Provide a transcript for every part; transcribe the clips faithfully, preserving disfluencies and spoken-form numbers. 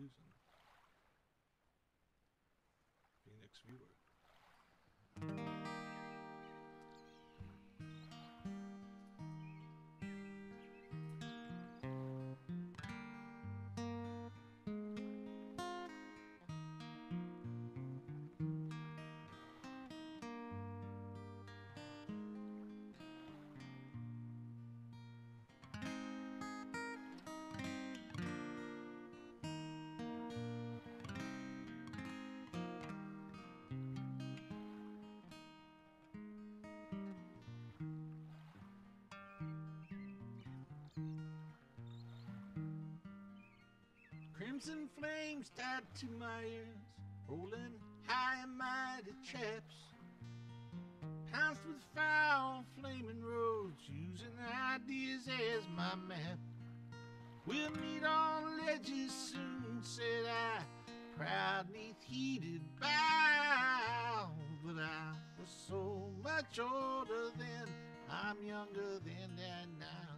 News and Phoenix Viewer. Crimson flames tied to my ears, rolling high and mighty chaps, pounced with fire on flaming roads, using ideas as my map. We'll meet on ledges soon, said I, proud neath heated bow. But I was so much older then, I'm younger than that now.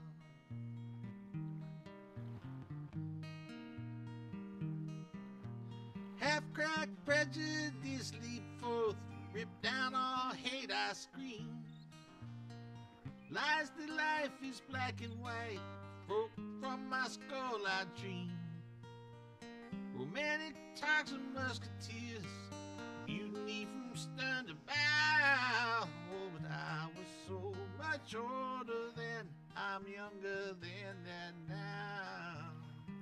Half-cracked prejudice leap forth, rip down all hate I scream. Lies that life is black and white, broke from my skull I dream. Romantic talks of musketeers, mutiny from stern to bow. Oh, but I was so much older then, I'm younger than that now.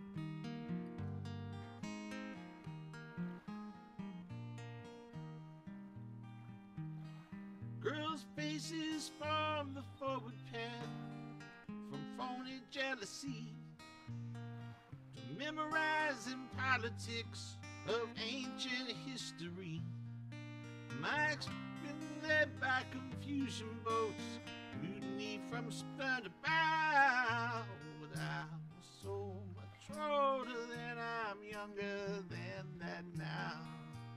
Girls' faces from the forward path, from phony jealousy to memorizing politics of ancient history. Mike's been led by confusion boats, mutiny from stern to bow. But I was so much older than, I'm younger than that now.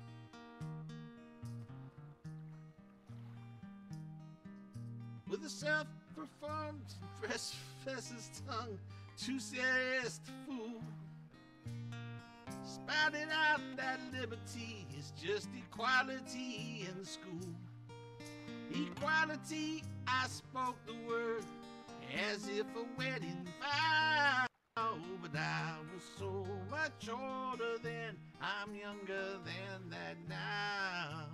With a self-performed professor's tongue, too serious to fool, spouting out that liberty is just equality in school. Equality, I spoke the word as if a wedding vow. But I was so much older then, I'm younger than that now.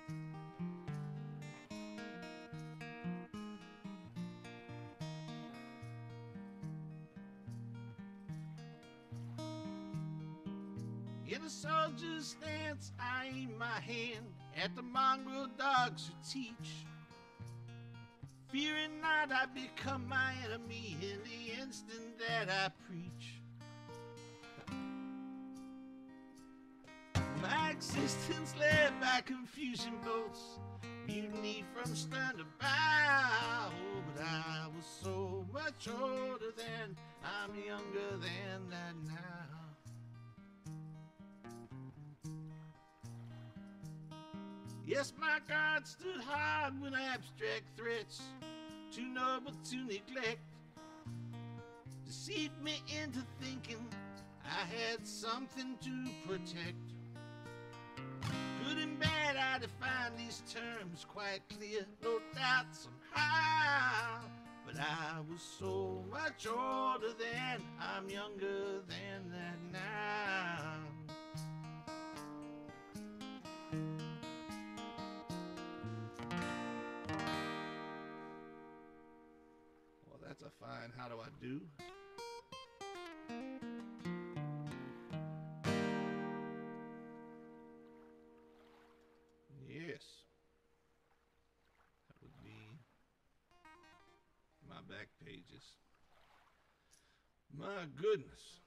In a soldier's stance, I aim my hand at the mongrel dogs who teach, fearing not I become my enemy in the instant that I preach. My existence led by confusion boats, mutiny from stern to bow. But I was so much older then, I'm younger than that now. Yes, my guard stood hard when abstract threats, too noble to neglect, deceived me into thinking I had something to protect. Good and bad, I define these terms quite clear, no doubt somehow. But I was so much older then, I'm younger than that now. That's a fine how do I do. Yes, that would be my back pages. My goodness.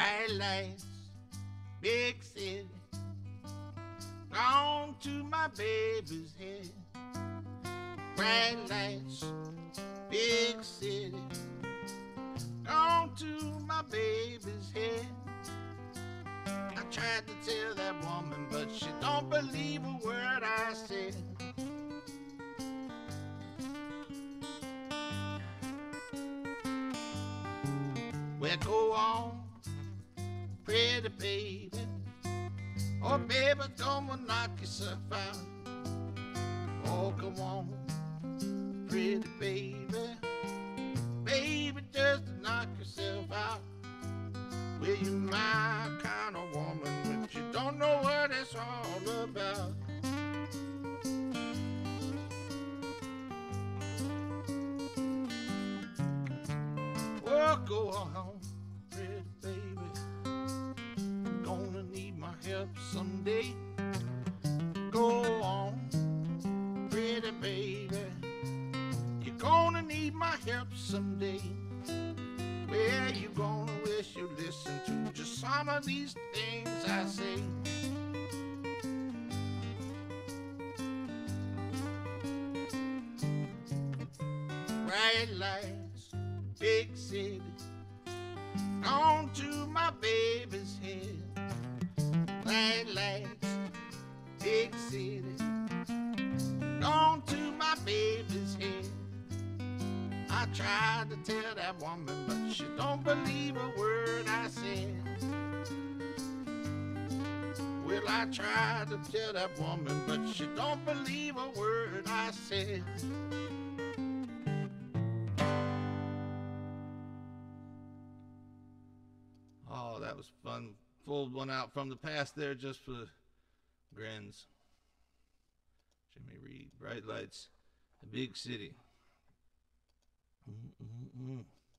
Bright lights, big city, gone to my baby's head. Bright lights, big city, gone to my baby's head. I tried to tell that woman, but she don't believe a word I said. Well, go on, pretty baby. Oh, baby, don't knock yourself out. Oh, come on, pretty baby. Baby, just knock yourself out. Well, you're my kind of woman, but you don't know what it's all about. Oh, go on, pretty baby. Gonna need my help someday. Go on, pretty baby. You're gonna need my help someday. Well, you're gonna wish you listened to just some of these things I say. Bright lights, big city, on to my baby's head. Bright lights, big city, on to my baby's head. I tried to tell that woman, but she don't believe a word I said. Well, I tried to tell that woman, but she don't believe a word I said. Oh, that was fun. Pulled one out from the past there just for the grins. Jimmy Reed, Bright Lights, The Big City. Mm-mm-mm.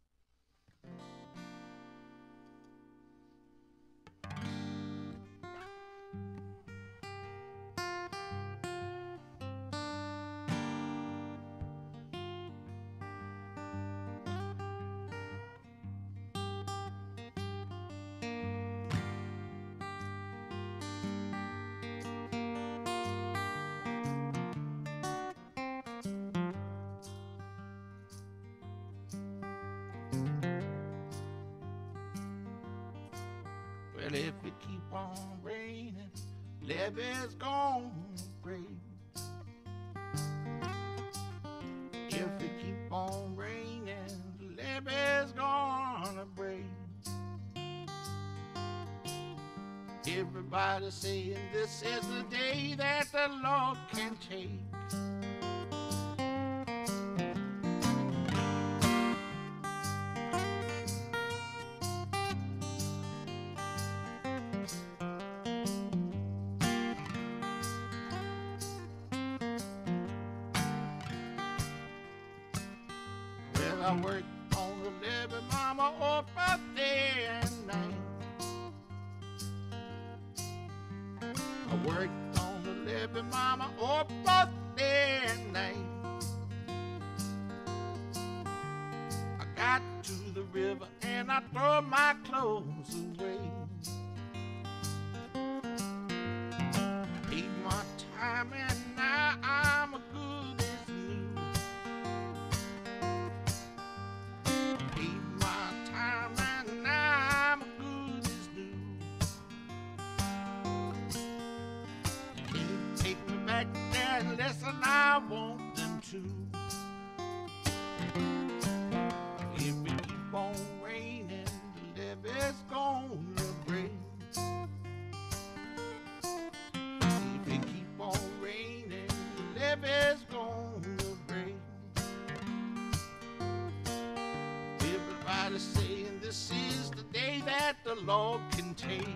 Well, if it keep on raining, levee's gonna break. If it keep on raining, levee's gonna break. Everybody's saying this is the day that the Lord can take. I worked on the levee, mama, up up there and night. I worked on the levee, mama, up up there and night. I got to the river and I threw my clothes away. Paid my time and now I'm a good as new. Listen, I want them to. If it keep on raining, the levee's gonna break. If it keep on raining, the levee's gonna break. Everybody's saying this is the day that the Lord can take.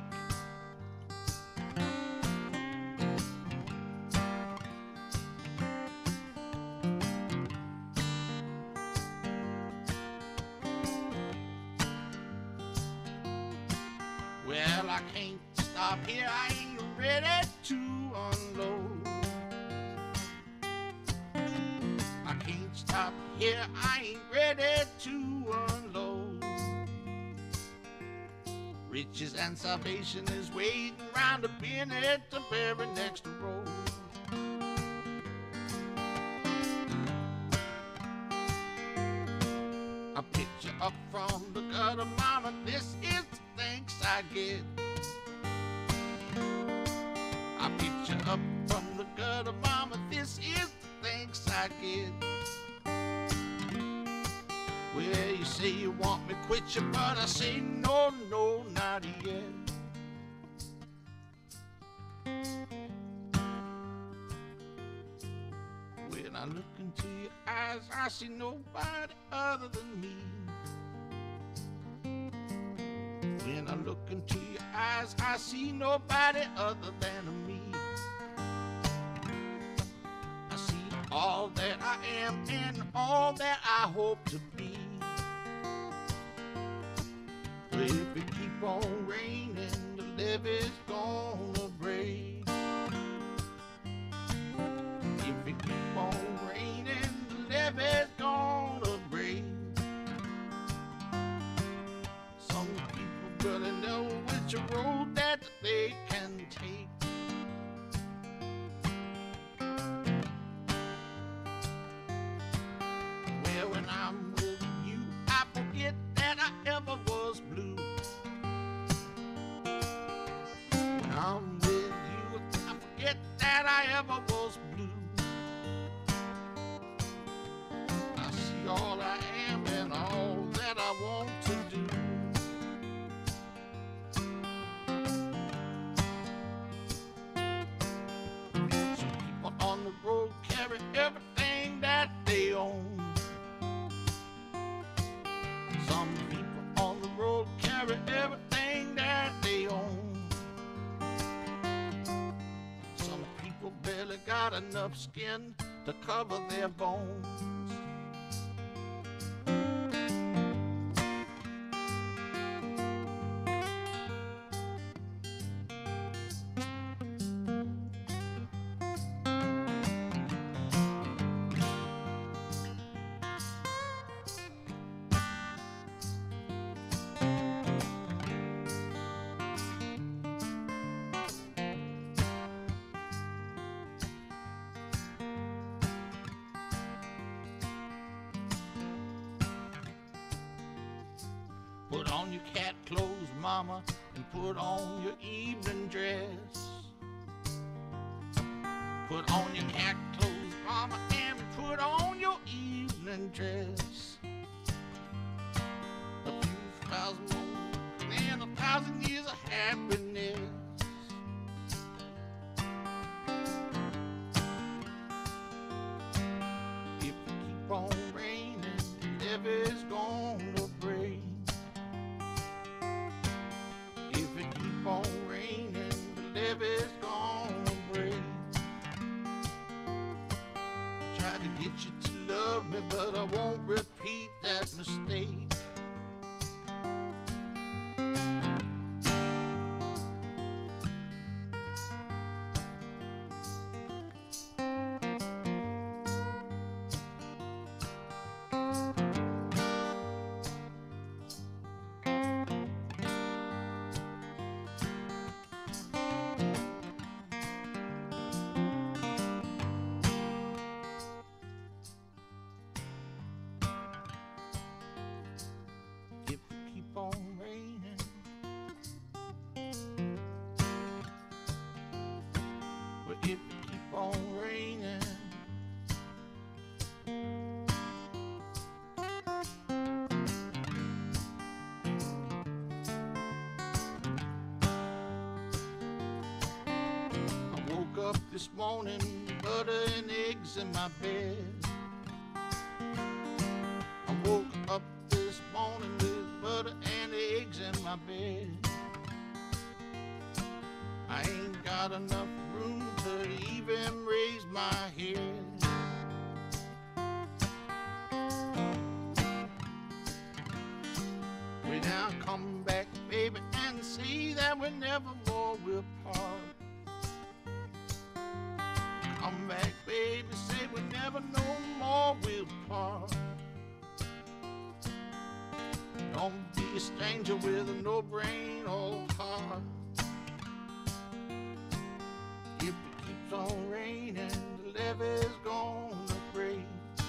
Well, I can't stop here, I ain't ready to unload. I can't stop here, I ain't ready to unload. Riches and salvation is waiting round the bend at the very next road. I pick you up from the gutter, mama, this is the thanks I get. I pick you up from the gutter, mama, this is the thanks I get. Well, you say you want me to quit you, but I say no, no, not yet. When I look into your eyes, I see nobody other than me. When I look into your eyes, I see nobody other than me. I see all that I am and all that I hope to be. But if it keep on raining, the levee's gonna break. If it keep on raining, the levee's gonna break. Some people really know which road that they can take. Well, when I'm with you, I forget that I ever was blue. When I'm with you, I forget that I ever was blue. I see all I am and all that I want to do. Some people on the road carry everything that they own. Some people on the road carry everything that they own. Some people barely got enough skin to cover their bones. Put on your cat clothes, mama, and put on your evening dress. Put on your cat clothes, mama, and put on your evening dress. A few thousand more and a thousand years of happiness. If you keep on raining, the levee's gonna break. If it keep on raining, the levee's gonna break. Tried to get you to love me, but I won't repeat that mistake. If it keep on raining, I woke up this morning, butter and eggs in my bed. I woke up this morning with butter and eggs in my bed. I ain't got enough room to even raise my head. When I come back, baby, and see that we never more will part. Come back, baby, say we never no more will part. Don't be you stranger with a no brain or heart. If it keeps on raining, the levee's gonna break.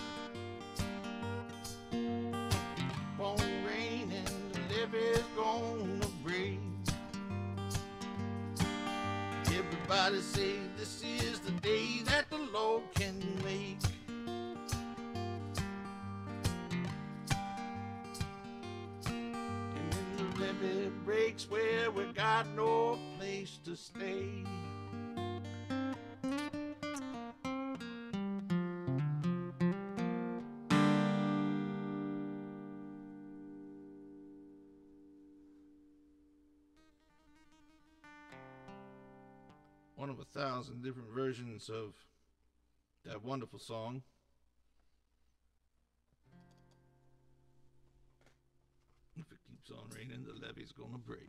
Keep on raining, the levee's gonna break. Everybody say this is the day that the Lord can make. And then the levee breaks where we got no place to stay. One of a thousand different versions of that wonderful song. If it keeps on raining, the levee's gonna break.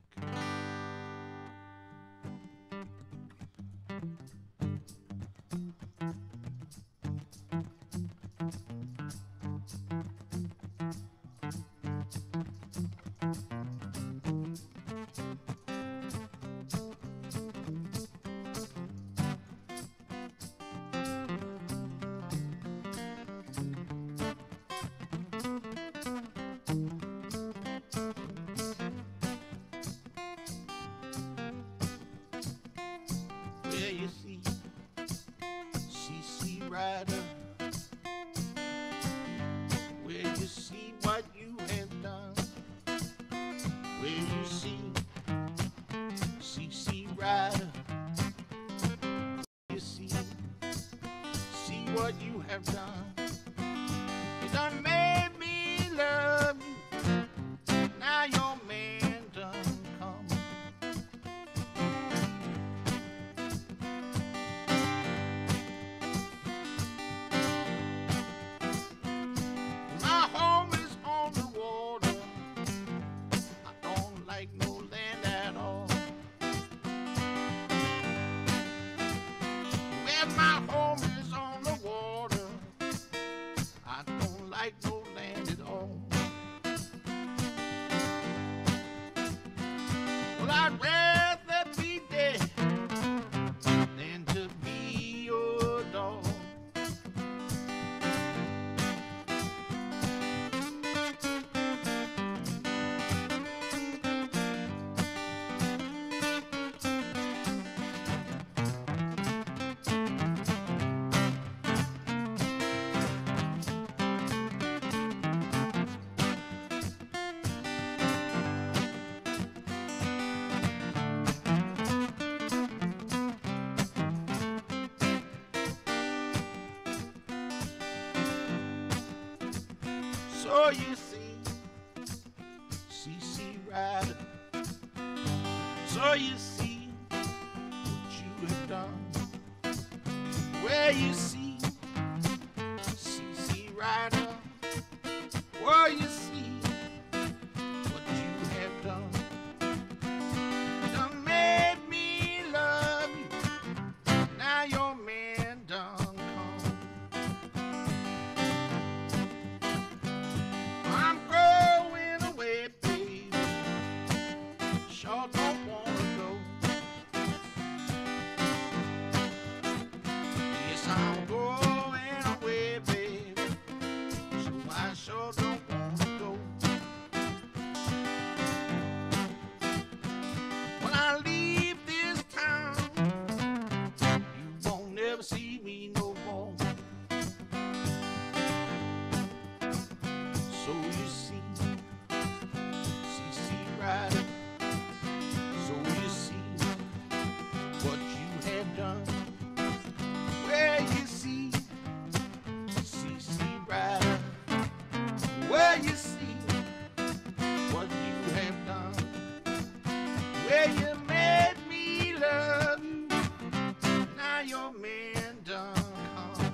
Where you see C C Rider, where you see what you have done, where you see C C Rider, you see, see what you have done. You done made me love you, now your man done come. My home is on the water, I don't like no land at all. Well, my home is on the water, I don't like no land at all. Well, I'd rather be dead than to be your dog. So you see, C C Rider, so you see what you have done. Where you see C C Rider, where you see what you have done. You done made me love you, now your man done come. I'm going away, baby, sure don't wanna go. Yes, I'm going away, baby, so I sure don't wanna go. When I leave this town, you won't never see me no more. So you see, C C Rider, so you see what you have done. Where you see C C Rider, where you see what you have done. Where you made me love you, now your man done come.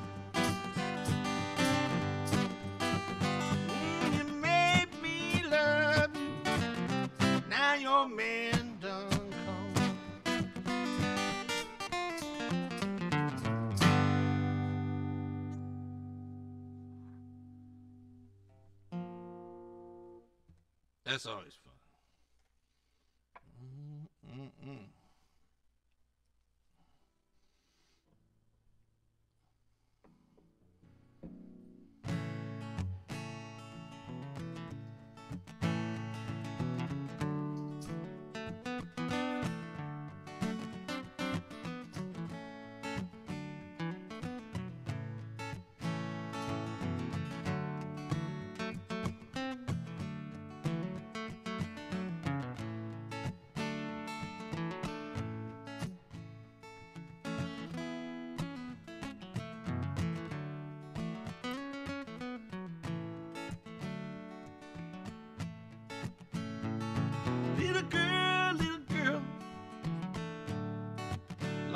Mm, you made me love you, now your man done come. That's always fun.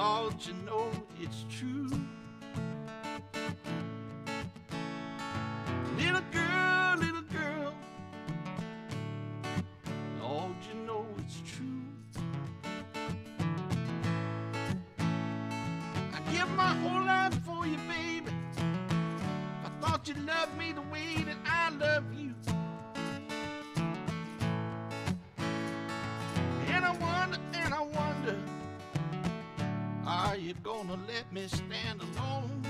Lord, you know it's true. Little girl, little girl, Lord, you know it's true. I give my whole life for you, baby. I thought you loved me the way that I love you. And I wonder, and I wonder, are you gonna let me stand alone?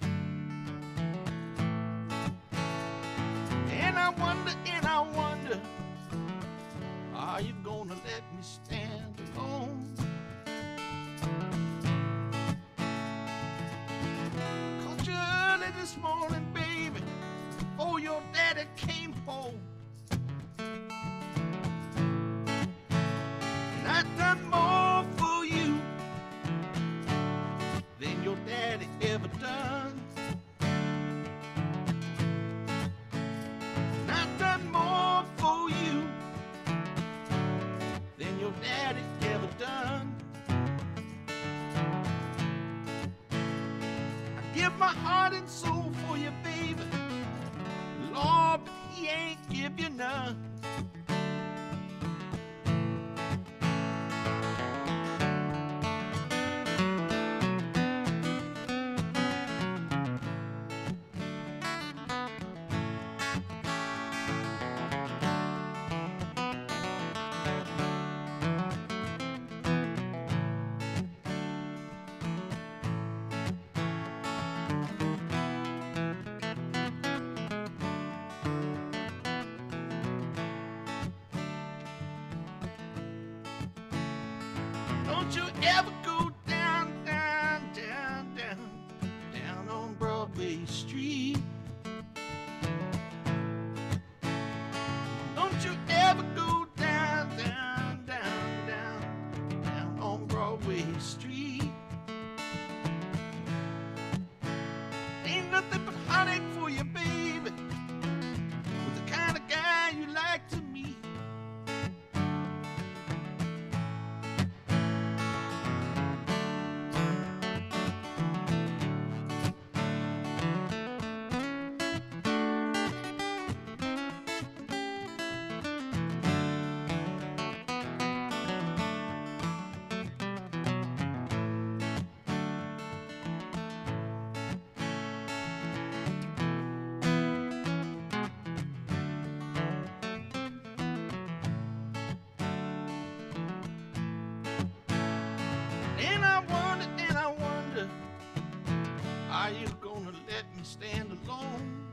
And I wonder, and I wonder, are you gonna let me stand alone? Called you early this morning, baby, before your daddy came home. And I done more for you than your daddy ever done. And I've done more for you than your daddy ever done. I give my heart and soul for you, baby, Lord, but he ain't give you none. Don't you ever go down, down, down, down, down on Broadway Street. Don't you ever go down, down, down, down, down on Broadway Street. Ain't nothing but heartache for you, baby, with the kind of guy you like to meet. And I wonder, and I wonder, are you gonna let me stand alone?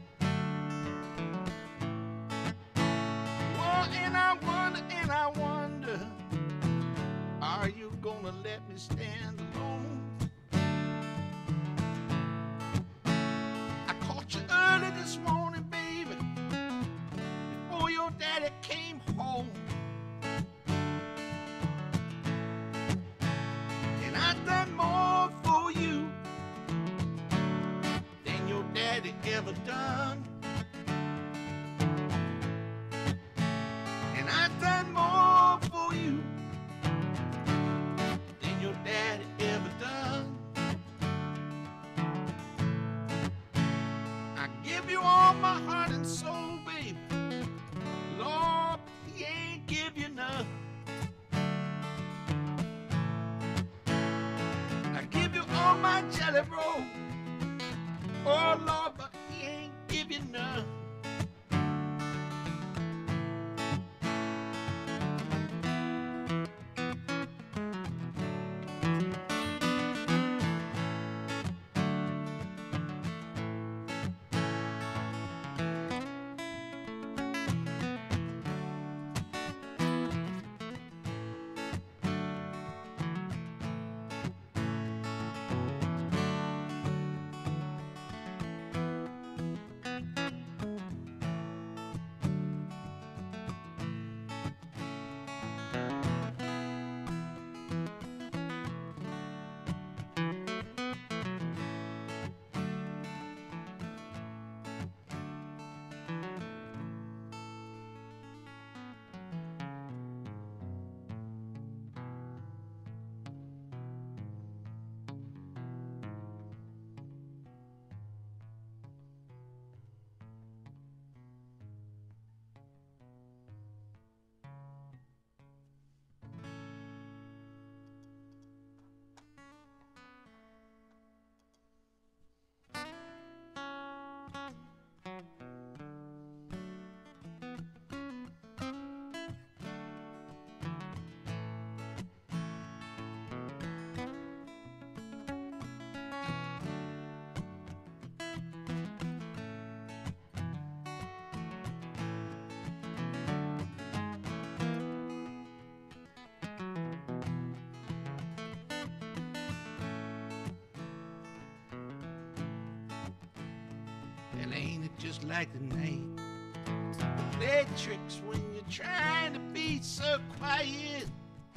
Well, and I wonder, and I wonder, are you gonna let me stand alone? I caught you early this morning, baby, before your daddy came home. I've done more for you than your daddy ever done. And I've done more for you than your daddy ever done. I give you all my heart and soul, baby, Lord, he ain't give you none. All my jelly roll, oh Lord, but he ain't give you none. And ain't it just like the night? Play tricks when you're trying to be so quiet.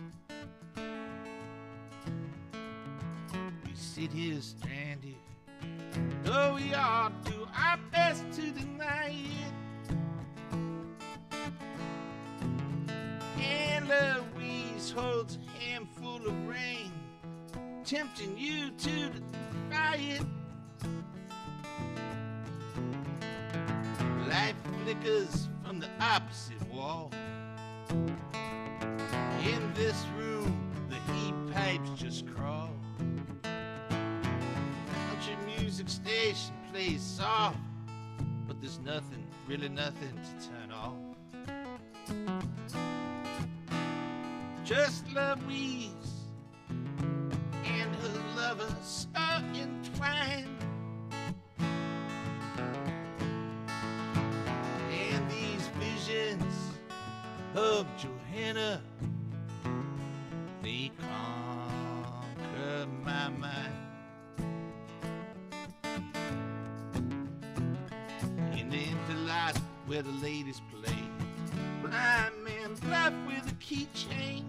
We sit here stranded, though we all do our best to deny it. And Louise holds a handful of rain, tempting you to defy it. Light flickers from the opposite wall. In this room, the heat pipes just crawl. Country music station plays soft, but there's nothing, really nothing to turn off. Just Louise and her lover so entwined. Of Johanna, they conquer my mind. In the empty lot where the ladies play, blind man bluff with a keychain.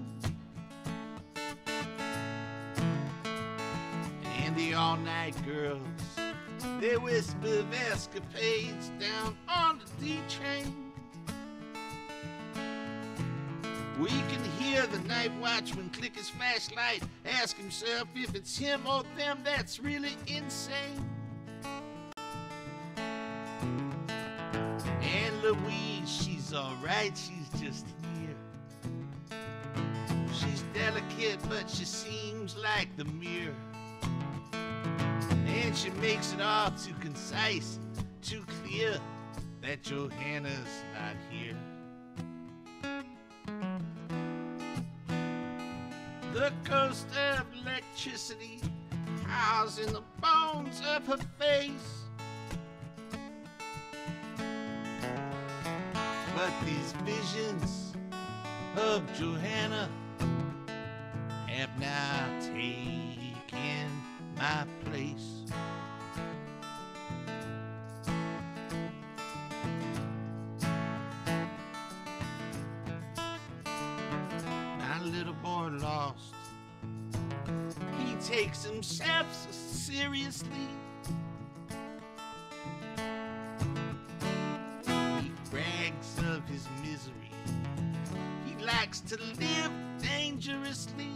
And the all-night girls, they whisper of escapades down on the D train. We can hear the night watchman click his flashlight, ask himself if it's him or them that's really insane. And Louise, she's alright, she's just here. She's delicate, but she seems like the mirror. And she makes it all too concise, too clear that Johanna's not here. The ghost of electricity howls in the bones of her face. But these visions of Johanna have now taken my place. My little boy lost. He takes himself so seriously. He brags of his misery. He likes to live dangerously.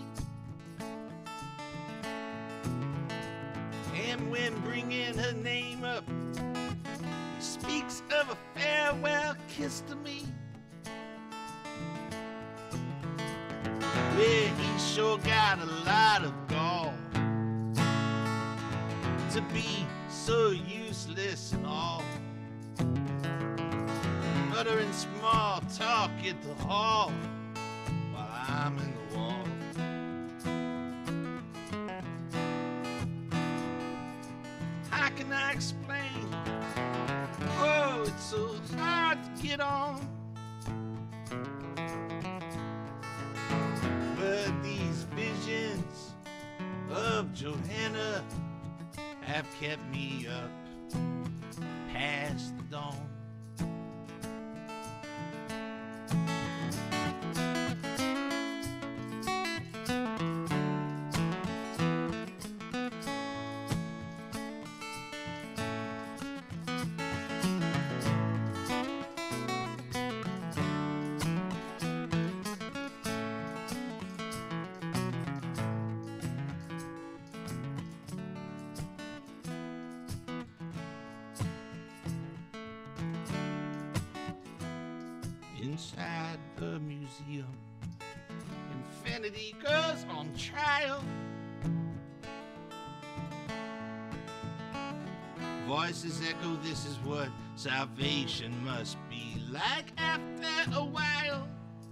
And when bringing her name up, he speaks of a farewell kiss to me. Well, he sure got a lot of gall to be so useless and all. Uttering small talk at the hall while I'm in the wall. How can I explain? Oh, it's so hard to get on. But these visions of Johanna have kept me up past the dawn. Inside the museum, infinity goes on trial. Voices echo, this is what salvation must be like after a while.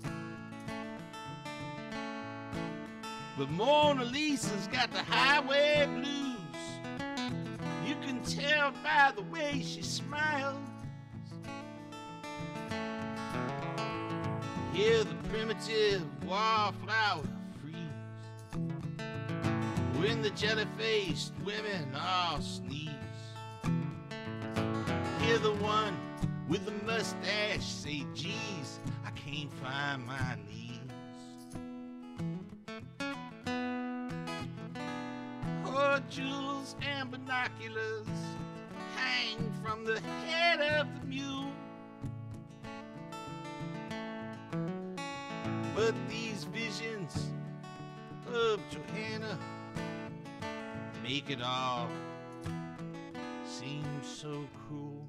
But Mona Lisa's got the highway blues. You can tell by the way she smiles. Hear the primitive wallflower freeze when the jelly-faced women all sneeze. hear the one with the mustache say, geez, I can't find my knees. Oh, jewels and binoculars hang from the head of the mule. But these visions of Johanna make it all seem so cruel.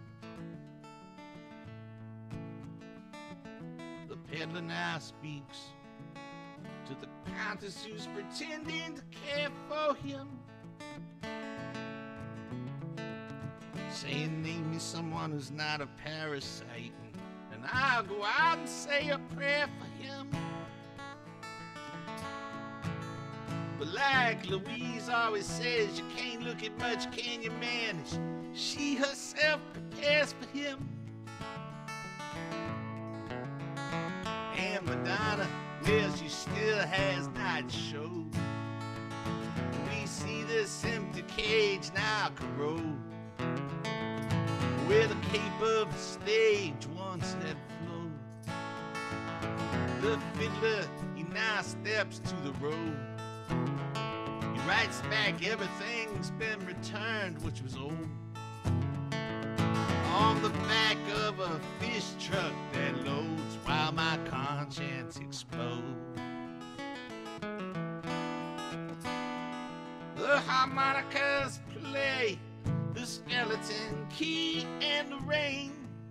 The peddler now speaks to the countess who's pretending to care for him, saying, name me someone who's not a parasite, and I'll go out and say a prayer for him. But like Louise always says, you can't look at much, can you, man? She herself prepares for him. And Madonna, well, she still has not showed. We see this empty cage now corrode, where the cape of the stage once had flowed. The fiddler, he now steps to the road. He writes back, everything's been returned which was old, on the back of a fish truck that loads while my conscience explodes. The harmonicas play the skeleton key and the rain,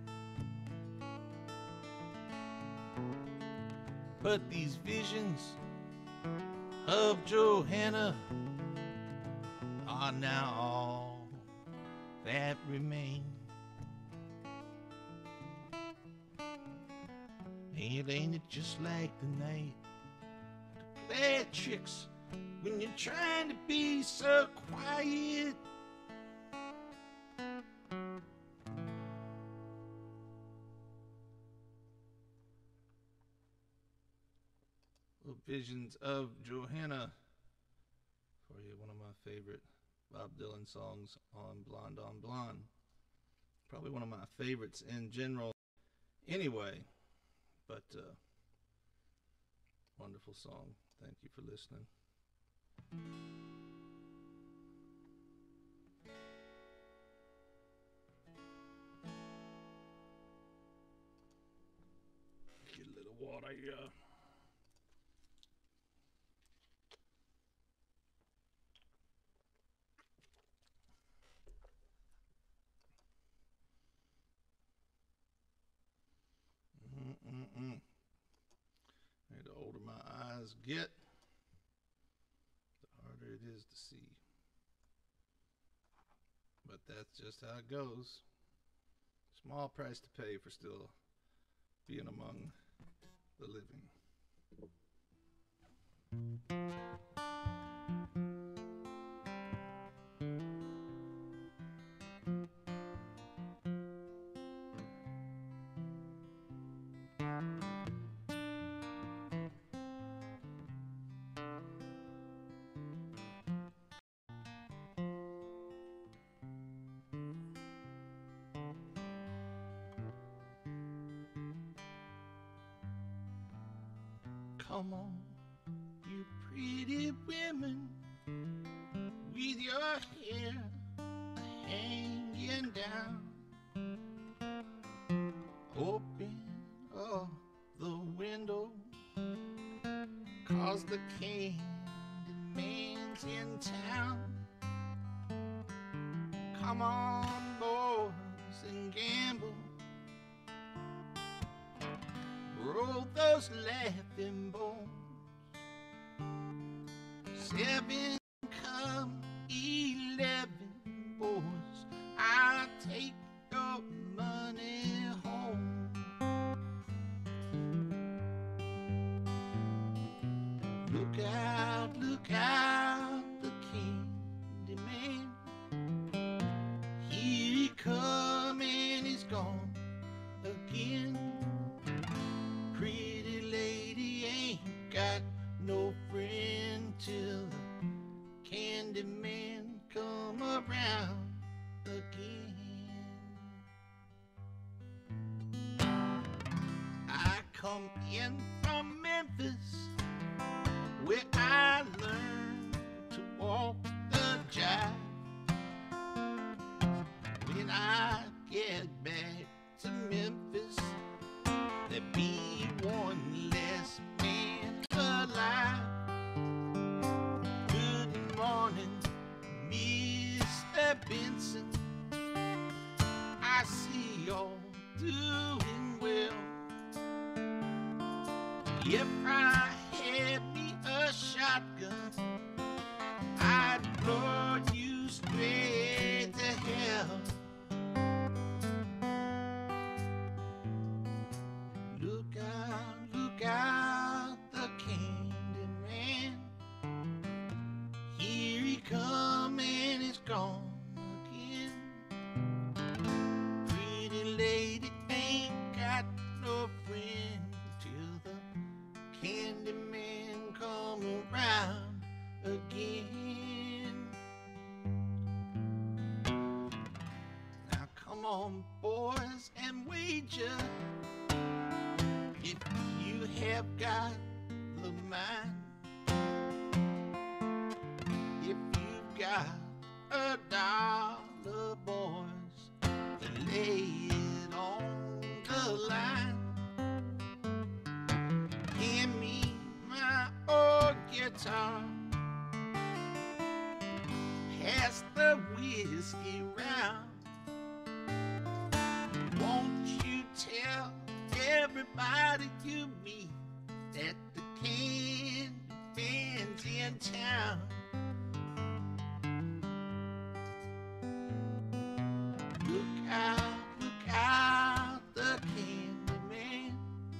but these visions of Johanna are now all that remain. And ain't it just like the night to play tricks when you're trying to be so quiet? Visions of Johanna for you, one of my favorite Bob Dylan songs on Blonde on Blonde. Probably one of my favorites in general anyway, but uh, wonderful song. Thank you for listening. Get a little water here. Mm-mm. And the older my eyes get, the harder it is to see. But that's just how it goes. Small price to pay for still being among the living. Come on, you pretty women, with your hair hanging down. Open up the window, 'cause the Candyman's in town. Come on, boys, and gamble. Roll those laughing bones. Seven come eleven, boys, I'll take your money home. Look out, look out, the Candyman. Here he come and he's gone again. Pretty lady ain't got no friend till the Candyman come around again. come in from Memphis, where I learned to walk the jive. When I get back to Memphis, there'll be one less man alive. Good morning, Mister Benson. I see you're doing well. If I had me a shotgun, I'd blow you straight to hell. Look out, look out, the Candy Man. Here he come and he's gone again. Pretty lady ain't got no friend till the Candy Man come around again. Now come on, boys, and wager if you have got the mind. If you've got a dollar, boys, then lay it on the line. Hand me my old guitar, pass the whiskey round. Won't you tell everybody you meet that the Candy Man's in town? Look out, look out, the Candy Man.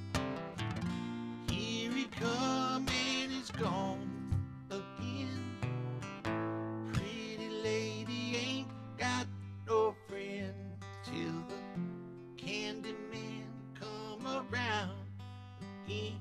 Here he come and he's gone again. Pretty lady ain't got no friend till the Candy Man come around again.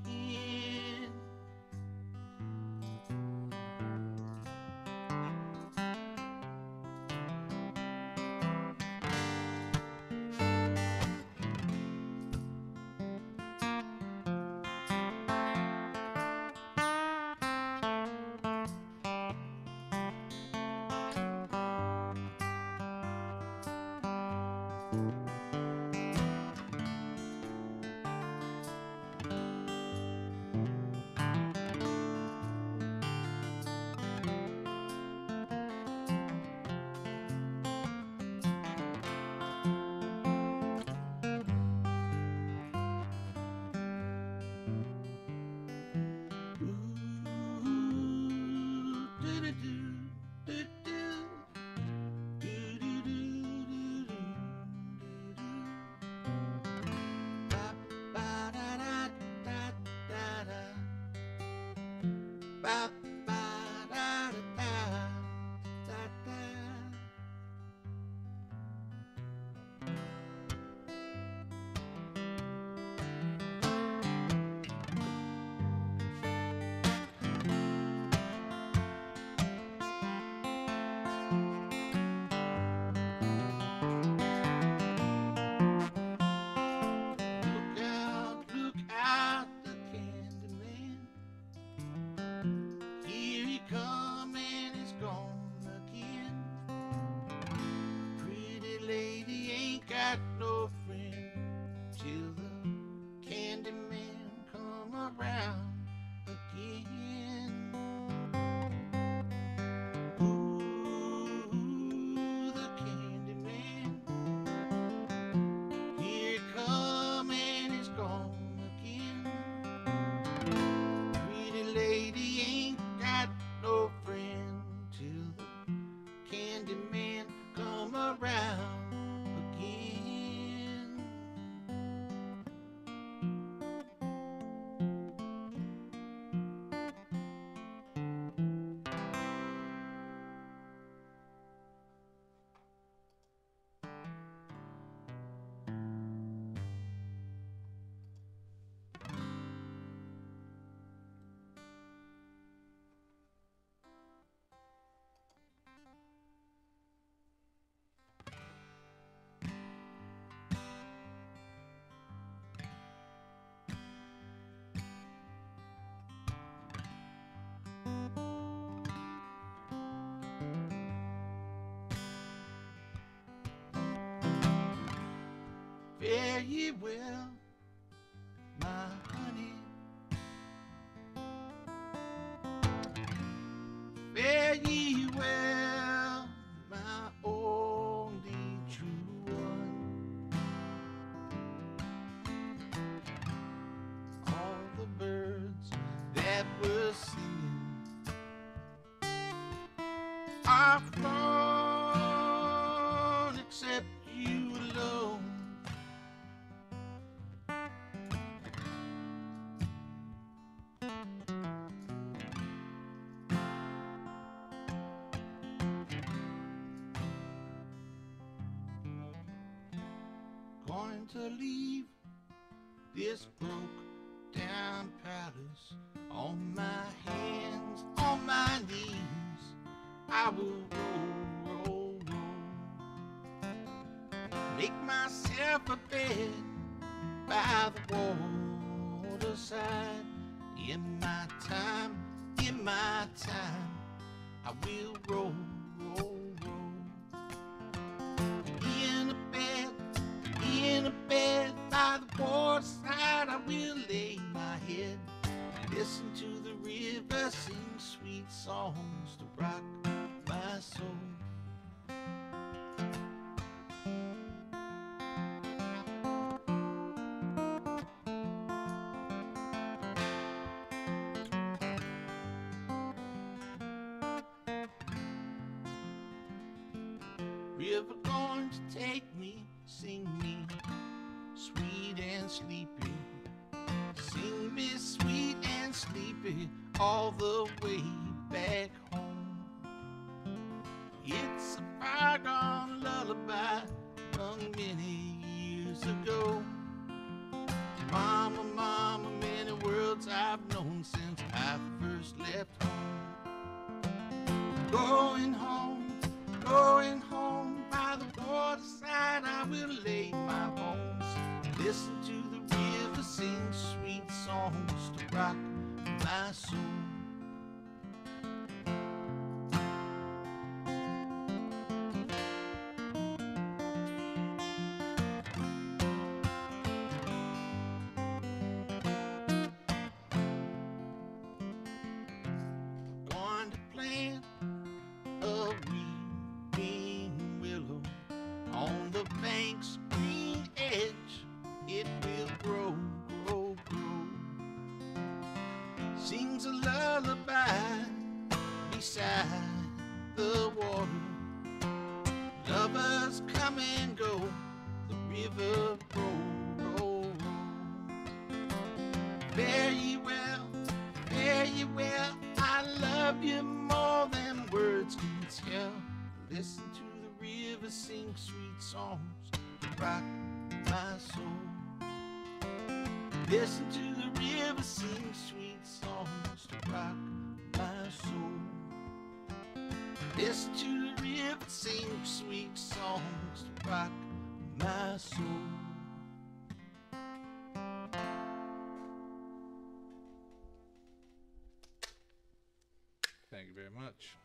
Ba, ba, da, da, da, da, da. Look out, look out, the Candy Man. fare ye well, my honey. Fare ye well, my only true one. All the birds that were singing are flown except you alone. Going to leave this broke down palace on my hands, on my knees. I will roll, roll, roll. Make myself a bed by the waterside. In my time, in my time, I will roll, roll, roll. In a bed, in a bed by the waterside, I will lay my head. Listen to the river sing sweet songs to rock my soul. River going to take me, sing me sweet and sleepy. Sing me sweet and sleepy all the way back home. It's a bygone lullaby sung many years ago. Mama, mama, many worlds I've known since I first left home. Going home, going home by the waterside, I will lay my bones. Listen to the river sing sweet songs to rock my soul. Going to plant a weeping willow on the bank's green edge. It will grow, grow, grow. Sings a lullaby beside the water. Lovers come and go, the river roll, roll, roll. Fare ye well, fare ye well, I love you more than words can tell. Listen to the river sing sweet songs to rock my soul. Listen to the river sing sweet songs to rock my soul. Listen to the river sing sweet songs to rock my soul. Thank you very much.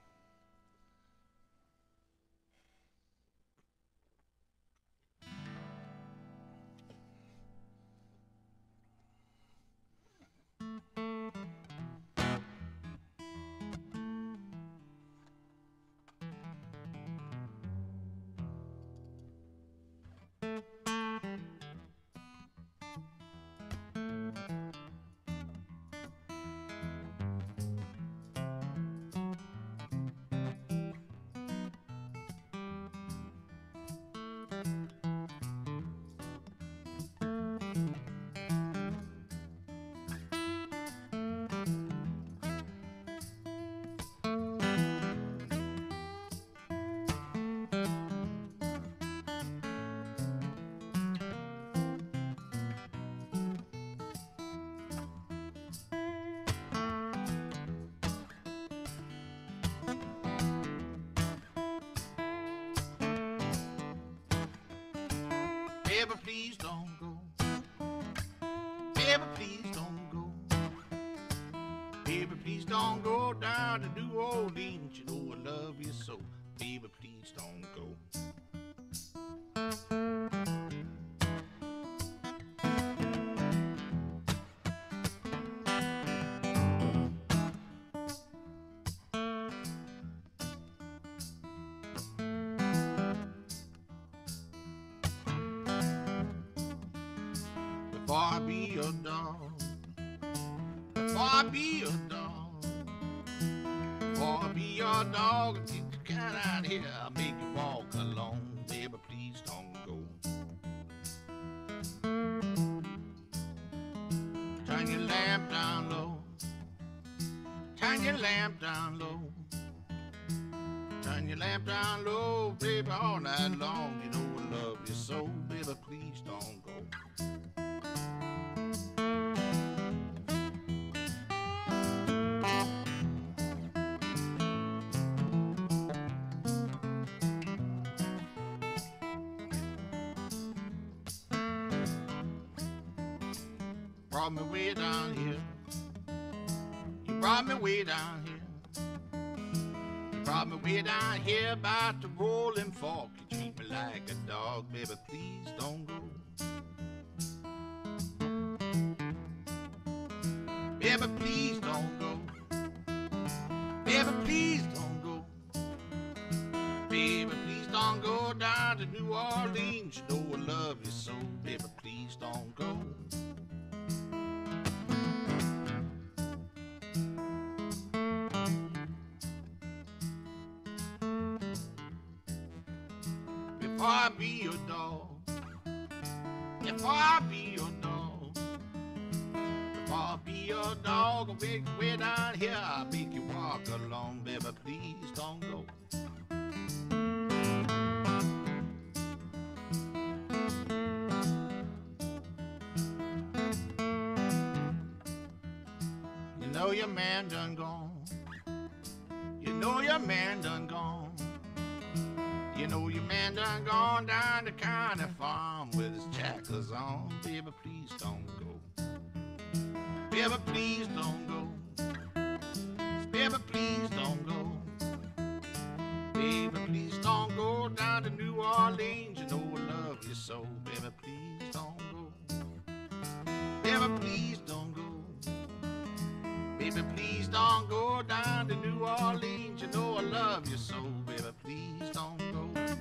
Baby, please don't go. Baby, please don't go. Baby, please don't go down to New Orleans. You know I love you so. Baby, please don't go. before I be your dog, before I be your dog, before I be your dog, and get your cat out here, I'll make you walk alone, baby, please don't go. Turn your lamp down low, turn your lamp down low, turn your lamp down low, baby, all night long. You know I love you so, baby, please don't go. Brought me way down here, you brought me way down here, you brought me way down here by the rolling fork. You treat me like a dog, baby, please don't go. Baby, please don't go, baby, please don't go, baby, please don't go down to New Orleans. You know I love you so, baby, please don't go. Before I be your dog, before I be your dog, before I be your dog, I'll make you way down here, I'll make you walk along, baby, please don't go. You know your man done gone, you know your man done gone, you know your man done gone down to county farm with his shackles on. Baby, please don't go. Baby, please don't go. Baby, please don't go. Baby, please don't go down to New Orleans. You know I love you so. Baby, please don't go. Baby, please don't go. Baby, please don't go down to New Orleans. You know I love you so. Baby, please don't go.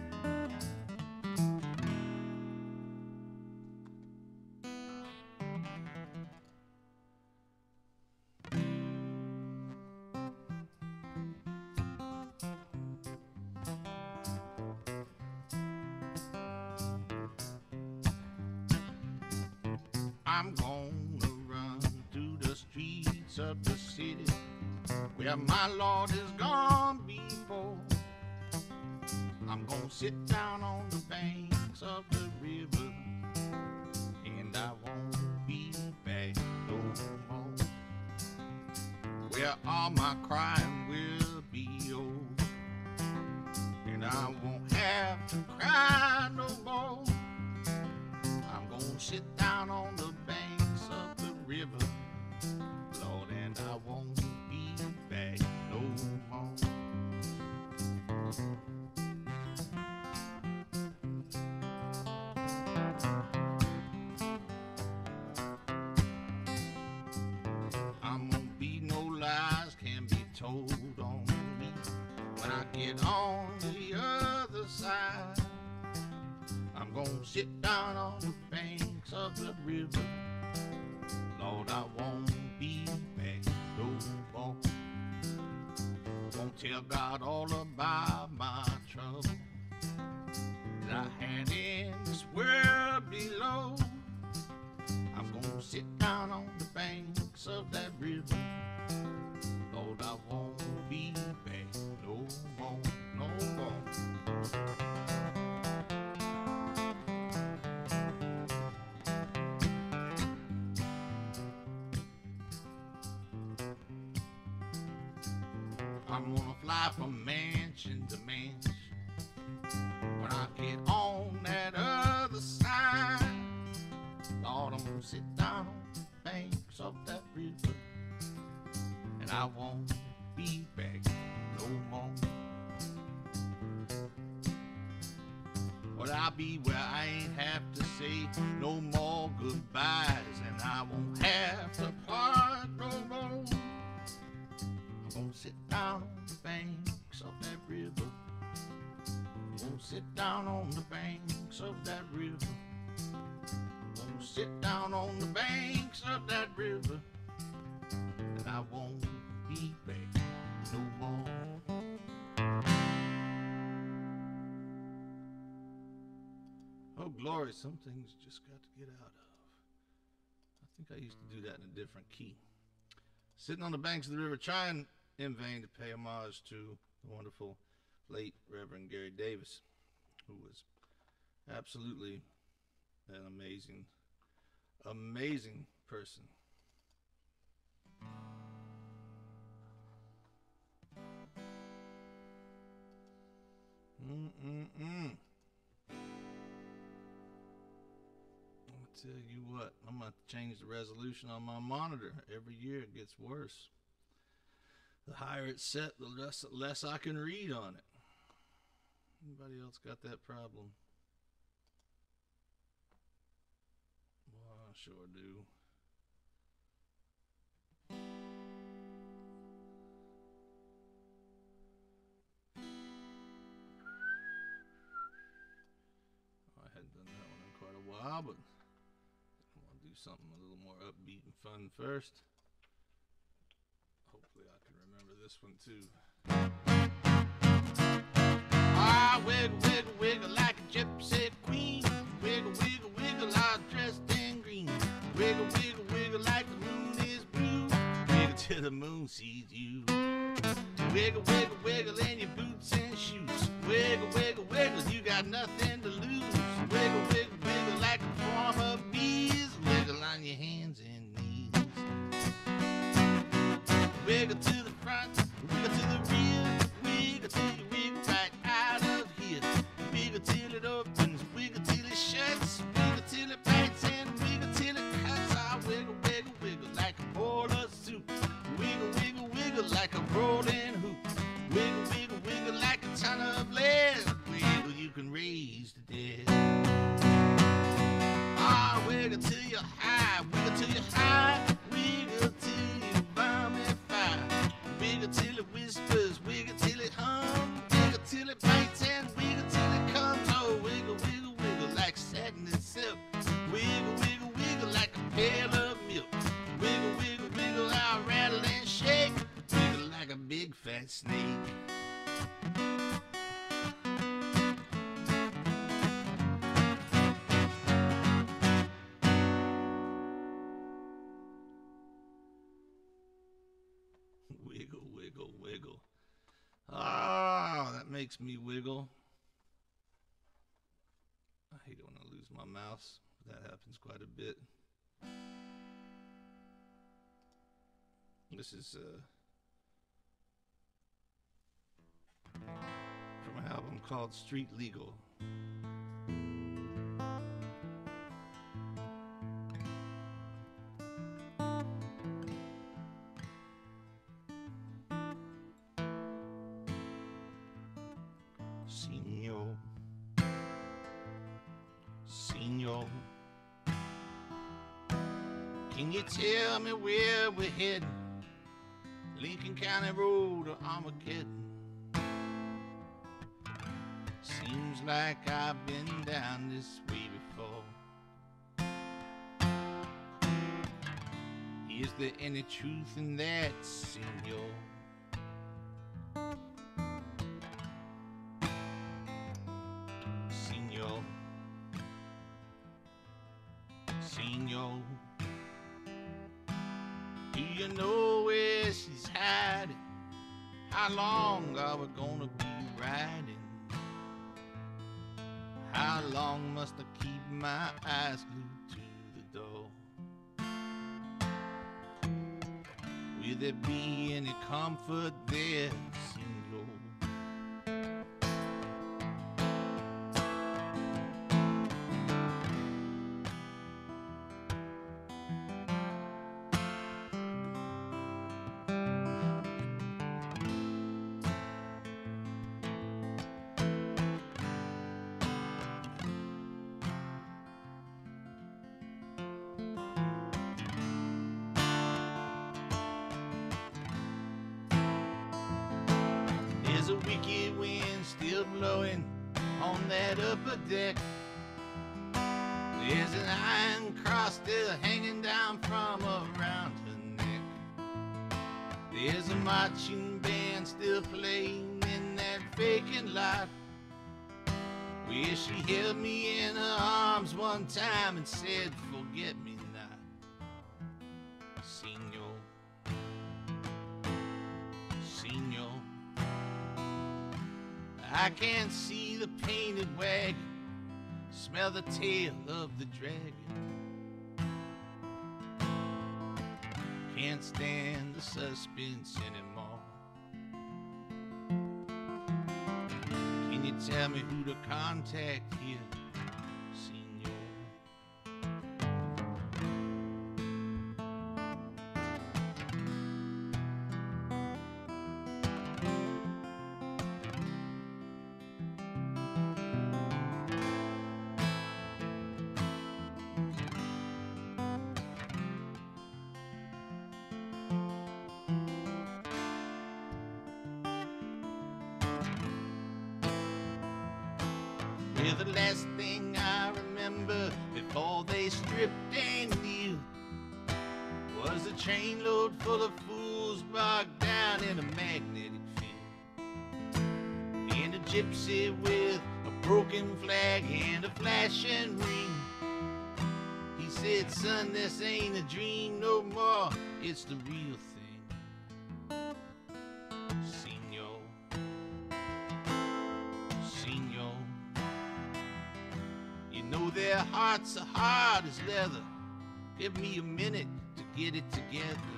I'm gonna run through the streets of the city where my Lord has gone before. I'm gonna sit down on the banks of the river, and I won't be back no more, where all my crying will be over, and I won't have to cry no more. I'm gonna sit down on the banks of the river, Lord, and I won't be back no more. I'm gonna be no lies can be told on me when I get on the other side. I'm gonna sit down on the banks of the river, Lord, I won't be back no more. Won't tell God all about my trouble that I had in this world below. I'm gonna sit down on the banks of that river, Lord, I won't be back no more, no more. I'm gonna fly from mansion to mansion when I get on that other side. Lord, I'm gonna sit down on the banks of that river, and I won't be back no more. But I'll be where I ain't have to say no more goodbyes, and I won't have to part no more. I'm gonna sit down on the banks of that river. I'm gonna sit down on the banks of that river. I'm gonna sit down on the banks of that river, and I won't be back no more. Oh, glory, some things just got to get out of. I think I used to do that in a different key. Sitting on the banks of the river, trying in vain to pay homage to the wonderful late Reverend Gary Davis, who was absolutely an amazing, amazing person. Mm-mm-mm. I'll tell you what, I'm going to change the resolution on my monitor. Every year it gets worse. The higher it's set, the less, less I can read on it. Anybody else got that problem? Well, I sure do. I hadn't done that one in quite a while, but I want to do something a little more upbeat and fun first. Hopefully I can remember this one too. Ah, wiggle, wiggle, wiggle like a gypsy queen. Wiggle, wiggle, wiggle, all dressed in green. Wiggle, wiggle, wiggle like the moon is blue. Wiggle till the moon sees you. Wiggle, wiggle, wiggle in your boots and shoes. Wiggle, wiggle, wiggle, you got nothing to lose. Wiggle, wiggle, wiggle like a swarm of bees. Wiggle on your hands and knees. Wiggle to the front, wiggle to the rear. Wiggle till you wiggle right out of here. Wiggle till it opens, wiggle till it shuts. Wiggle till it bites and wiggle till it cuts. Ah, wiggle, wiggle, wiggle like a bowl of soup. Wiggle, wiggle, wiggle like a rolling hoop. Wiggle, wiggle, wiggle like a ton of lead. Wiggle, you can raise the dead. Ah, wiggle till you're high, wiggle till you're high. Wiggle till you bomb and fire. Wiggle till it whispers, wiggle till it hums. Wiggle till it bites and wiggle till it comes. Oh, wiggle, wiggle, wiggle like satin and silk. Wiggle, wiggle, wiggle like a pail of milk. Wiggle, wiggle, wiggle, I'll rattle and shake. Wiggle like a big fat snake. Wiggle, wiggle, wiggle. Ah, that makes me wiggle. I hate it when I lose my mouse. That happens quite a bit. This is uh, from an album called Street Legal. Senor, Senor, can you tell me where we're heading? Lincoln County Road or Armageddon? Seems like I've been down this way before. Is there any truth in that, senor? Senor, senor, do you know where she's hiding? How long are we gonna be riding? How long must I keep my eyes glued to the door? Will there be any comfort there, senor? There's a wicked wind still blowing on that upper deck. There's an iron cross marching band still playing in that vacant lot. Well, she held me in her arms one time and said, forget me not, Senor, Senor. I can see the painted wagon, smell the tail of the dragon. Can't stand the suspense anymore. Can you tell me who to contact here, Senor? Well, the last thing I remember before they stripped and kneeled was a trainload full of fools bogged down in a magnetic field, and a gypsy with a broken flag and a flashing ring. He said, son, this ain't a dream no more, it's the real thing. Senor, Senor, you know their hearts are hard as leather. Give me a minute to get it together.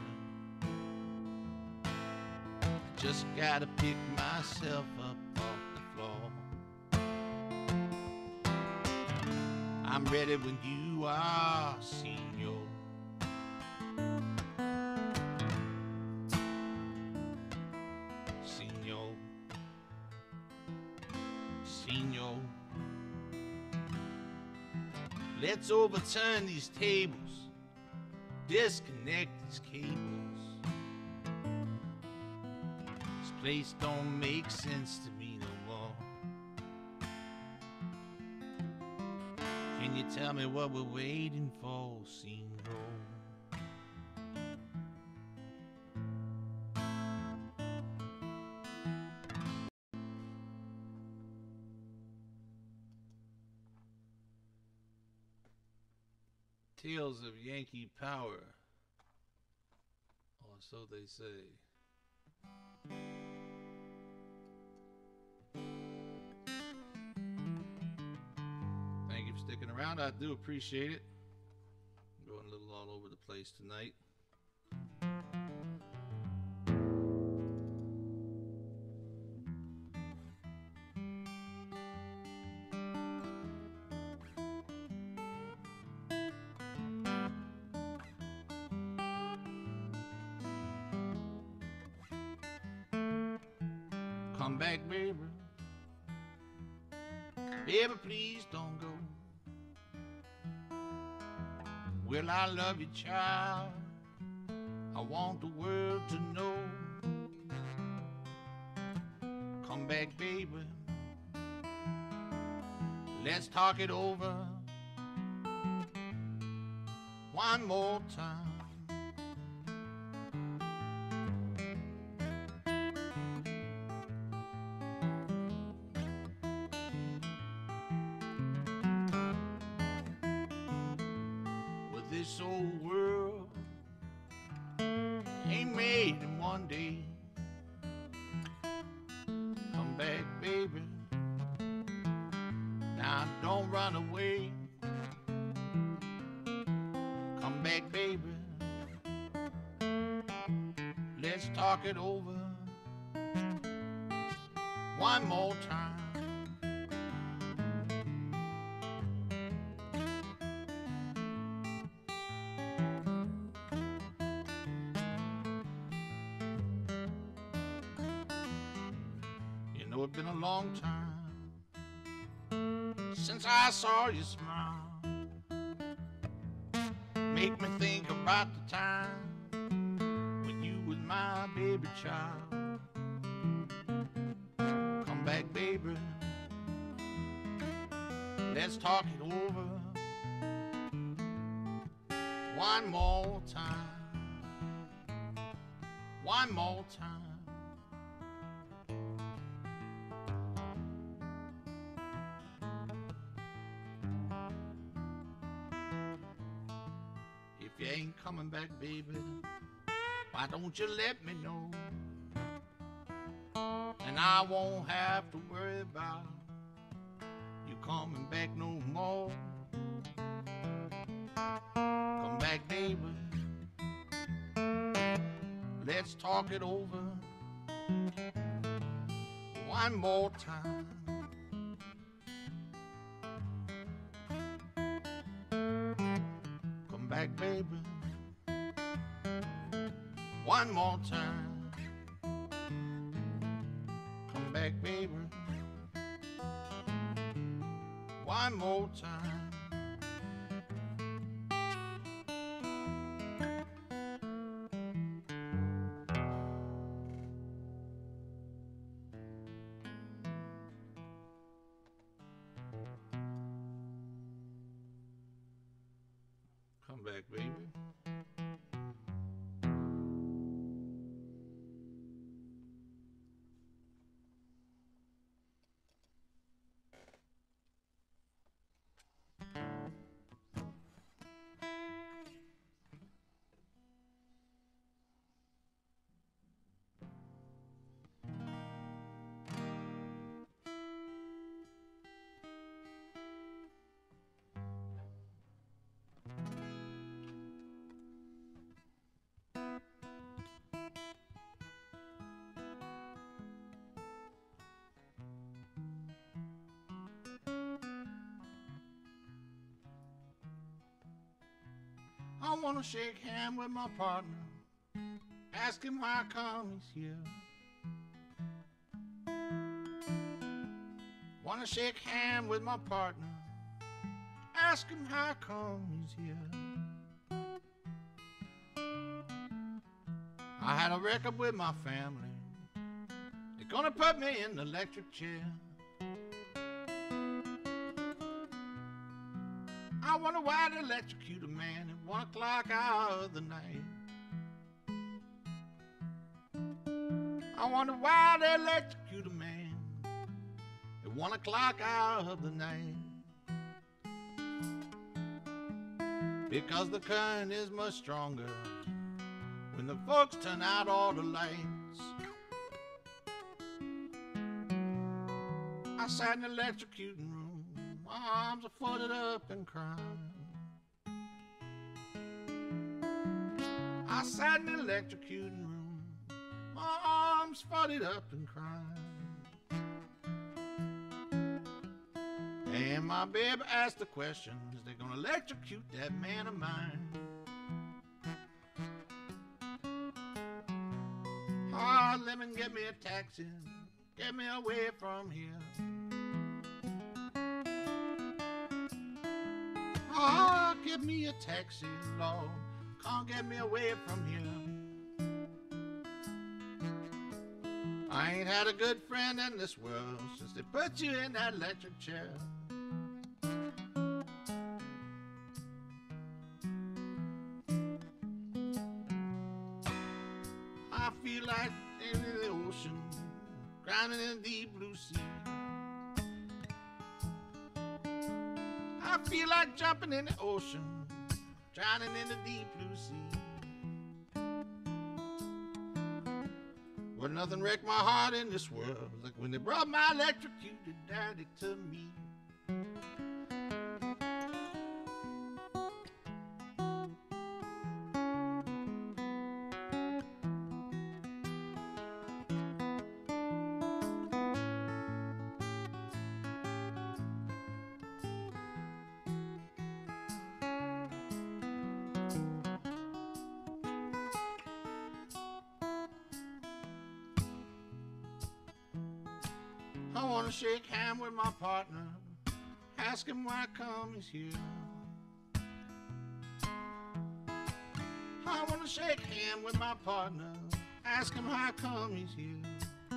Just gotta pick myself up off the floor. I'm ready when you are, Senor. Senor, Senor. Let's overturn these tables, disconnect these cables. This place don't make sense to me no more. Can you tell me what we're waiting for, Senor? Tales of Yankee Power, or so they say. Thank you for sticking around. I do appreciate it. I'm going a little all over the place tonight. Come back, baby. Baby, please don't go. Well, I love you, child. I want the world to know. Come back, baby. Let's talk it over one more time. This old world ain't made in one day. Come back, baby. Now don't run away. Come back, baby. Let's talk it over one more time. You know it's been a long time since I saw you smile. Make me think about the time when you was my baby child. Come back, baby. Let's talk it over one more time. one more time. If you ain't coming back, baby, why don't you let me know? And I won't have to worry about you coming back no more. Come back, baby, let's talk it over one more time. Come back, baby, one more time. Come back, baby, one more time. Come back, baby. I wanna shake hands with my partner, ask him how come he's here. Wanna shake hands with my partner, ask him how come he's here. I had a wreck-up with my family, they're gonna put me in the electric chair. I wonder why they electrocute a man at one o'clock hour of the night. I wonder why they electrocute a man at one o'clock hour of the night. Because the current is much stronger when the folks turn out all the lights. I sat in the electrocuting room, my arms are folded up and crying. I sat in the electrocuting room, my arms folded up and crying. And my baby asked the question, is they gonna electrocute that man of mine? Oh, let me get me a taxi, get me away from here. Oh, give me a taxi, Lord, come get me away from here. I ain't had a good friend in this world since they put you in that electric chair. I feel like in the ocean, drowning in the deep blue sea. I feel like jumping in the ocean, drowning in the deep blue sea. Well, nothing wrecked my heart in this world like when they brought my electrocuted daddy to me. I wanna shake hands with my partner, ask him why come he's here. I wanna shake hands with my partner, ask him how come he's here.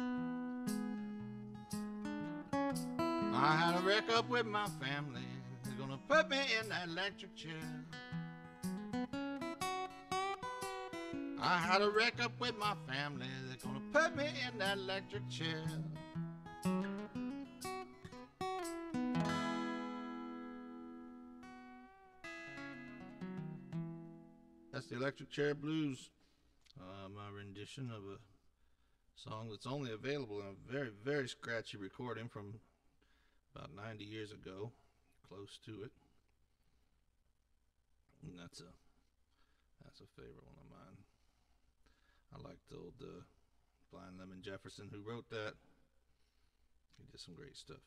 I had a wreck up with my family, they're gonna put me in that electric chair. I had a wreck up with my family. They're gonna put me in that electric chair. That's the Electric Chair Blues, uh, my rendition of a song that's only available in a very, very scratchy recording from about ninety years ago, close to it. And that's a that's a favorite one of mine. I liked old uh, Blind Lemon Jefferson, who wrote that. He did some great stuff.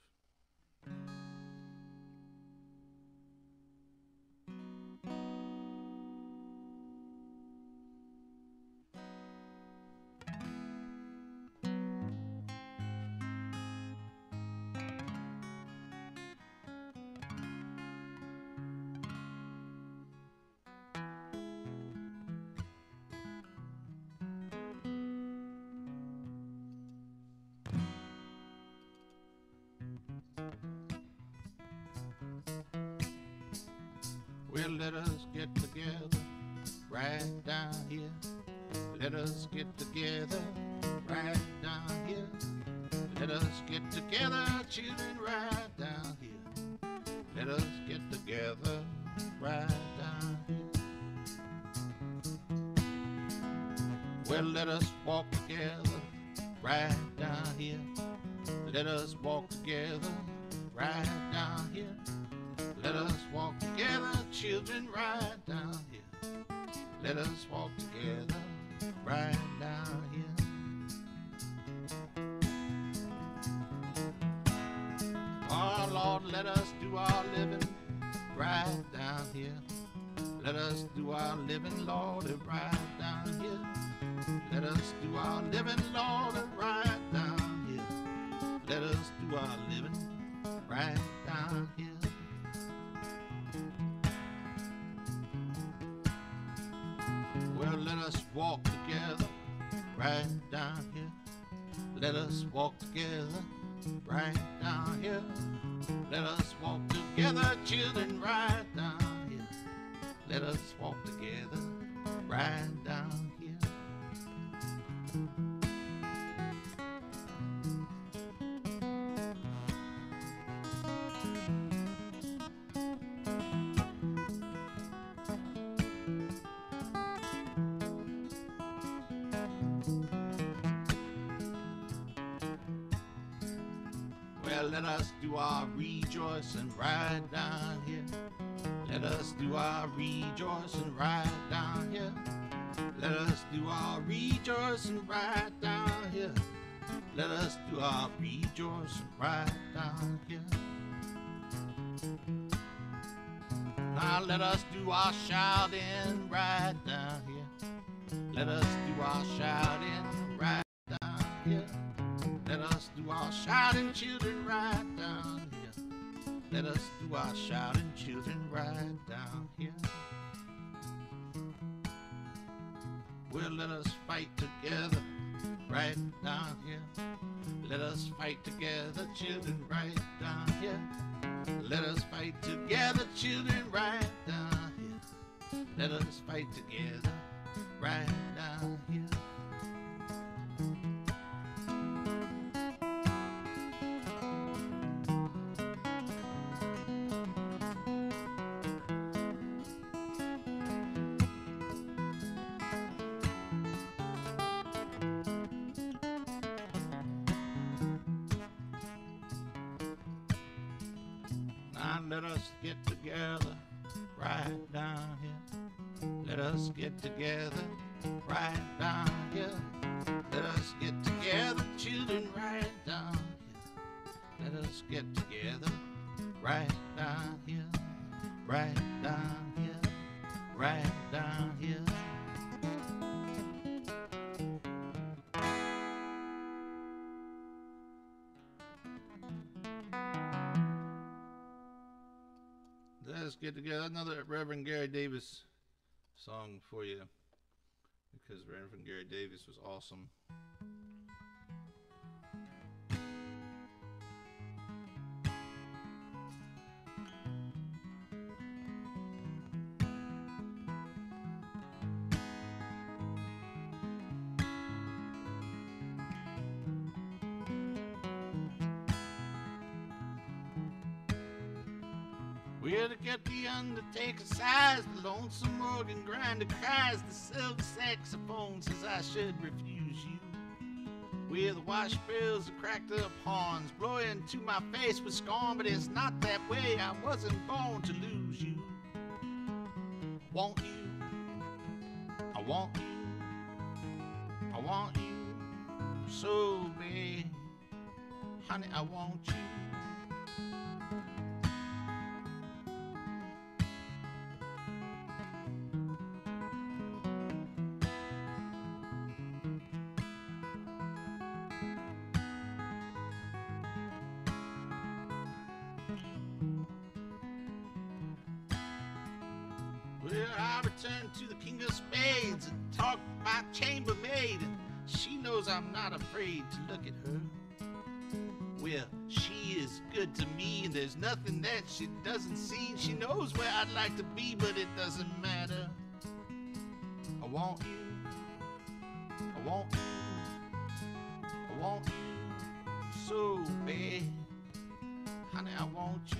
Well, let us get together right down here. Let us get together right down here. Let us get together, children, right down here. Let us get together right down here. Well, let us walk together right down here. Let us walk together right down here. Let us walk together, children, right down here. Let us walk together right down here. Oh, Lord, let us do our living right down here. Let us do our living, Lord, right down here. Let us do our living, Lord, right down here. Let us do our living right down here. Well, let us walk together right down here. Let us walk together right down here. Let us walk together, children, right down here. Let us walk together right down here. Well, let us do our rejoicing right down here. Let us do our rejoicing right down here. Let us do our rejoicing right down here. Let us do our rejoicing right down here. Now let us do our shouting right down here. Let us do our shouting right down here. Let us do our shouting, children, right down here. Let us do our shouting, children, right down here. Well, let us fight together right down here. Let us fight together, children, right down here. Let us fight together, children, right down here. Let us fight together right down here. Now let us get together right down here. Let us get together right down here. Let us get together, children, right down here. Let us get together right down here. Right down here. Right down here. Let's get together. Another Reverend Gary Davis song for you, because Reverend Gary Davis was awesome. Where to get the undertaker size, the lonesome organ grinder cries, the silver saxophone says I should refuse you. Where the wash bills, the cracked up horns blow into my face with scorn, but it's not that way, I wasn't born to lose you. I want you, I want you, I want you so bad, honey, I want you. Well, I return to the king of spades and talk to my chambermaid, and she knows I'm not afraid to look at her. Well, she is good to me, and there's nothing that she doesn't see. She knows where I'd like to be, but it doesn't matter. I want you, I want you, I want you so bad, honey, I want you.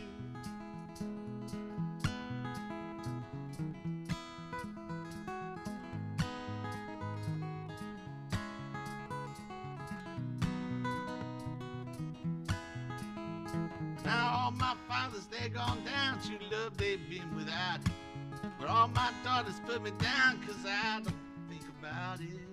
Now all my fathers, they're gone down, true love they've been without. But all my daughters put me down, cause I don't think about it.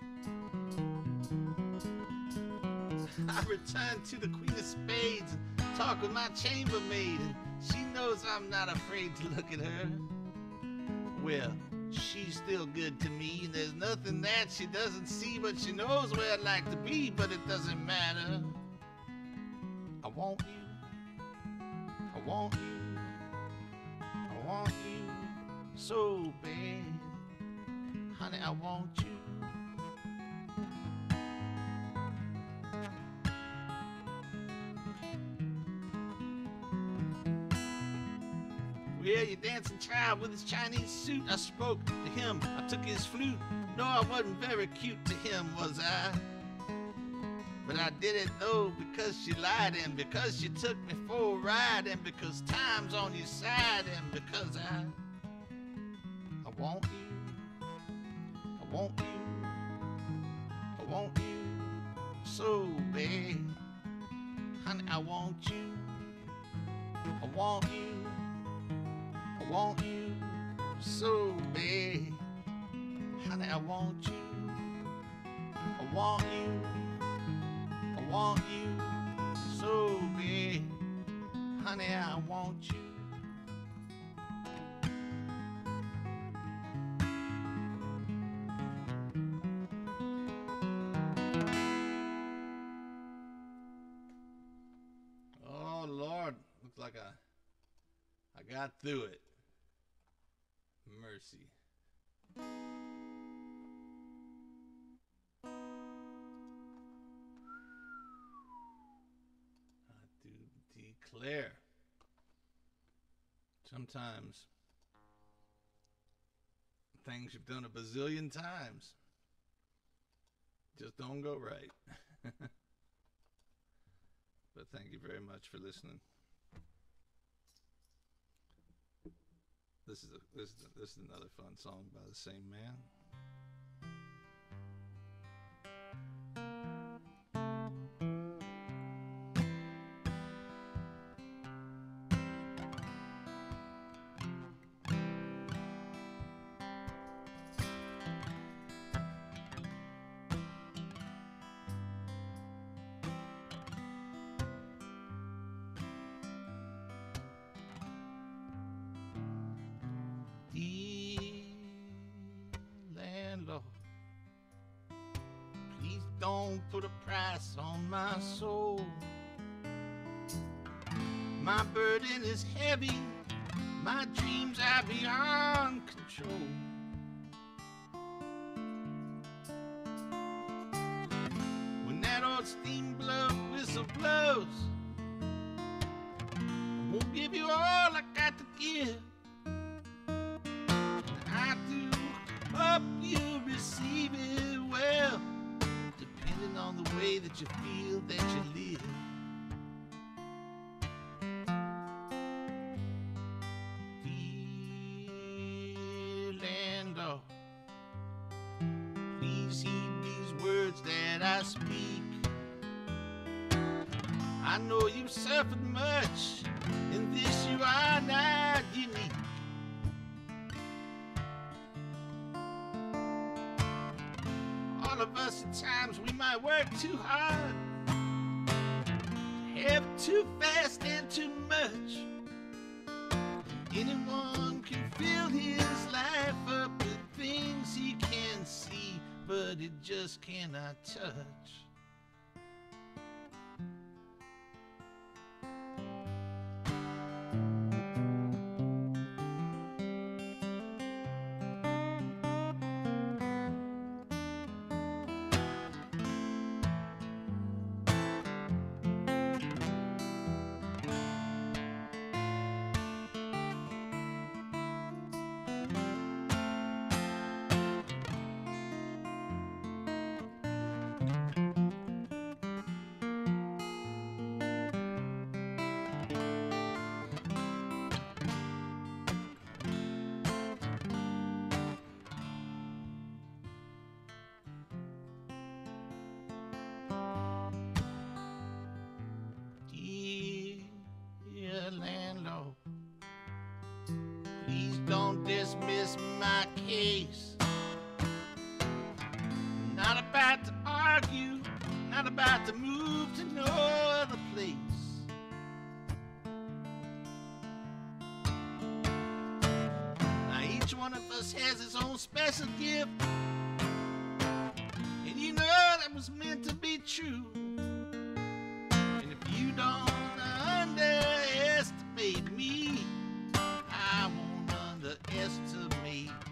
I return to the queen of spades and talk with my chambermaid, and she knows I'm not afraid to look at her. Well, she's still good to me, and there's nothing that she doesn't see, but she knows where I'd like to be, but it doesn't matter. I want you, I want you, I want you so bad, honey, I want you. Well, you dancing child with his Chinese suit, I spoke to him, I took his flute. No, I wasn't very cute to him, was I? But I did it though because she lied, and because she took me for a ride, and because time's on your side, and because I I want you, I want you, I want you so bad, honey, I want you, I want you, I want you so bad, honey, I want you, I want you, I want you so bad, honey, I want you. Oh Lord, looks like I I got through it. Mercy. Declare. Sometimes things you've done a bazillion times just don't go right. But thank you very much for listening. This is a, this is a, this is another fun song by the same man. Please don't put a price on my soul. My burden is heavy, my dreams are beyond control. When that old steam blow whistle blows, I won't give you all I got to give. I do hope you receive it well, depending on the way that you feel that you live. I speak. I know you've suffered much, in this you are not unique. All of us at times we might work too hard, have too fast and too much. Anyone can fill his life up with things he can see, but it just cannot touch. Landlord, please don't dismiss my case. Not about to argue, not about to move to no other place. Now each one of us has his own special gift, and you know that was meant to be true. And if you don't underestimate me, I won't underestimate you.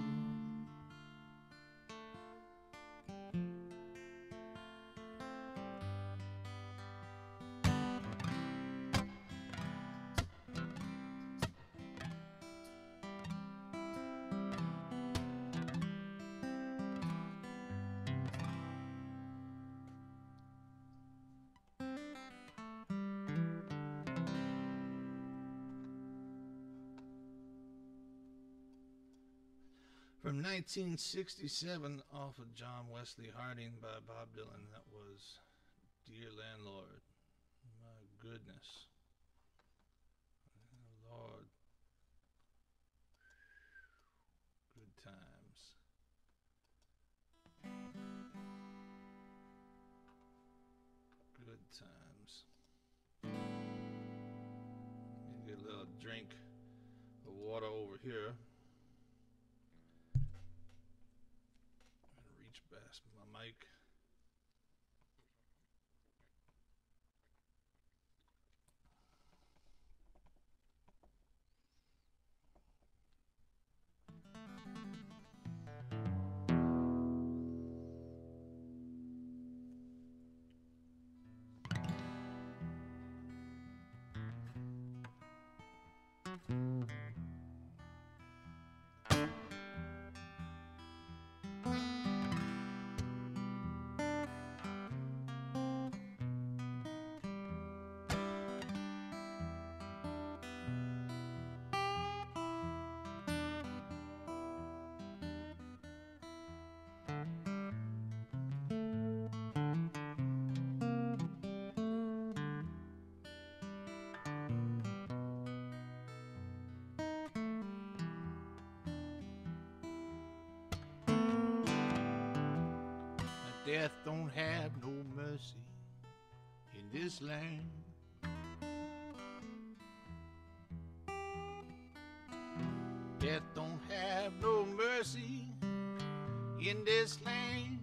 From nineteen sixty-seven, off of John Wesley Harding by Bob Dylan, that was Dear Landlord. My goodness. Lord. Good times. Good times. Let me get a little drink of water over here. Past my mic. Death don't have no mercy in this land. Death don't have no mercy in this land.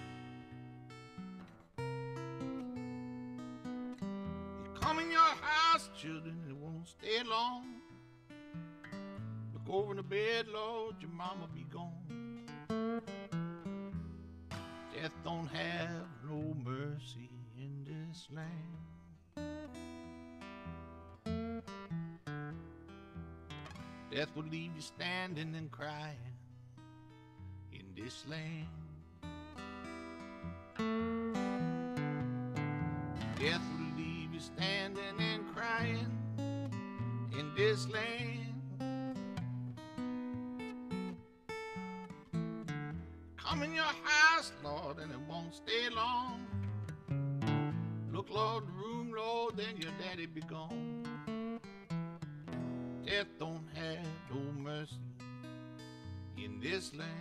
You come in your house, children, it won't stay long. Look over the bed, Lord, your mama be gone. Death don't have no mercy in this land. Death will leave you standing and crying in this land. Death will leave you standing and crying in this land. come in your house, Lord, and it won't stay long. Look, Lord, the room, Lord, then your daddy be gone. Death don't have no mercy in this land.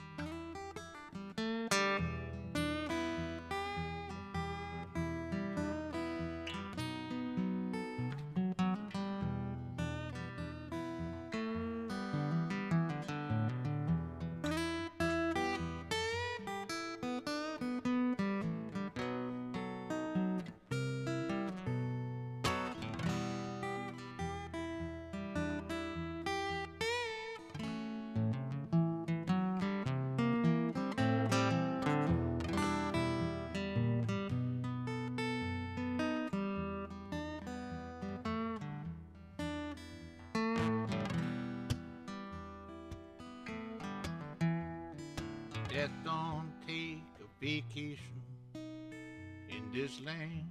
Death don't take a vacation in this land.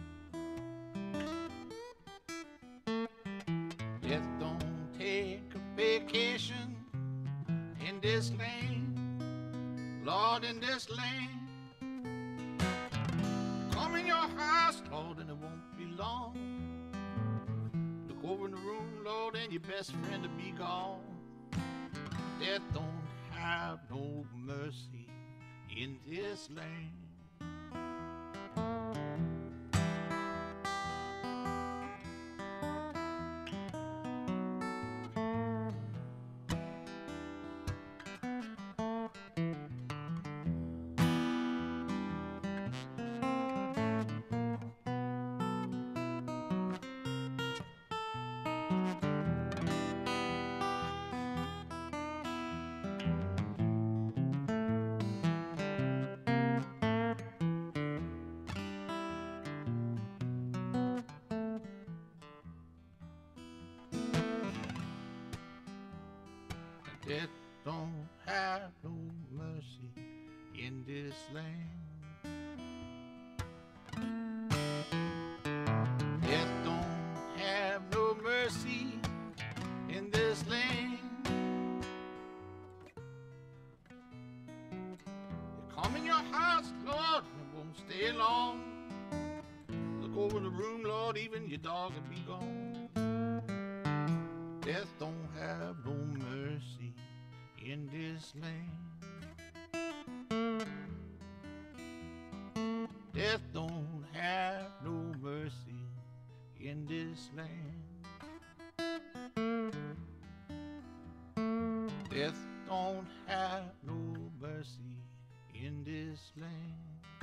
Death don't take a vacation in this land. Lord, in this land. Come in your house, Lord, and it won't be long. Look over in the room, Lord, and your best friend will be gone. Death don't have no mercy in this land. Death don't have no mercy in this land. Death don't have no mercy in this land. You come in your house, Lord, and it won't stay long. Look over the room, Lord, even your dog will be gone. Death don't have no mercy in this land. Death don't have no mercy in this land. Death don't have no mercy in this land.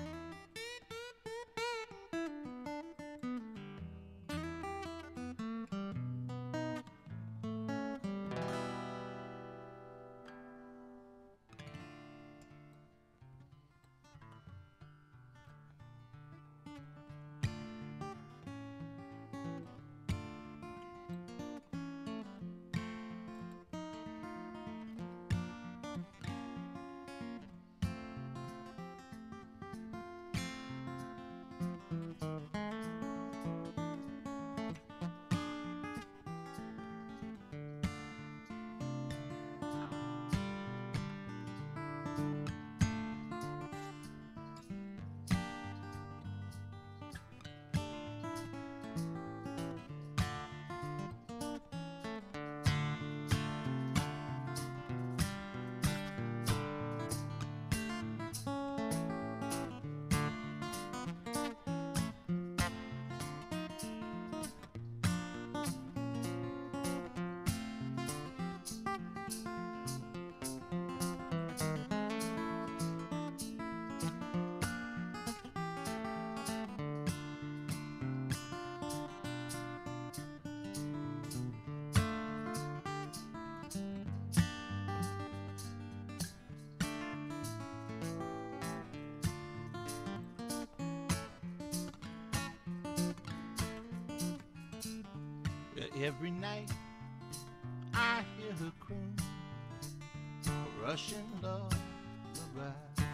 Every night I hear her croon, a Russian lullaby,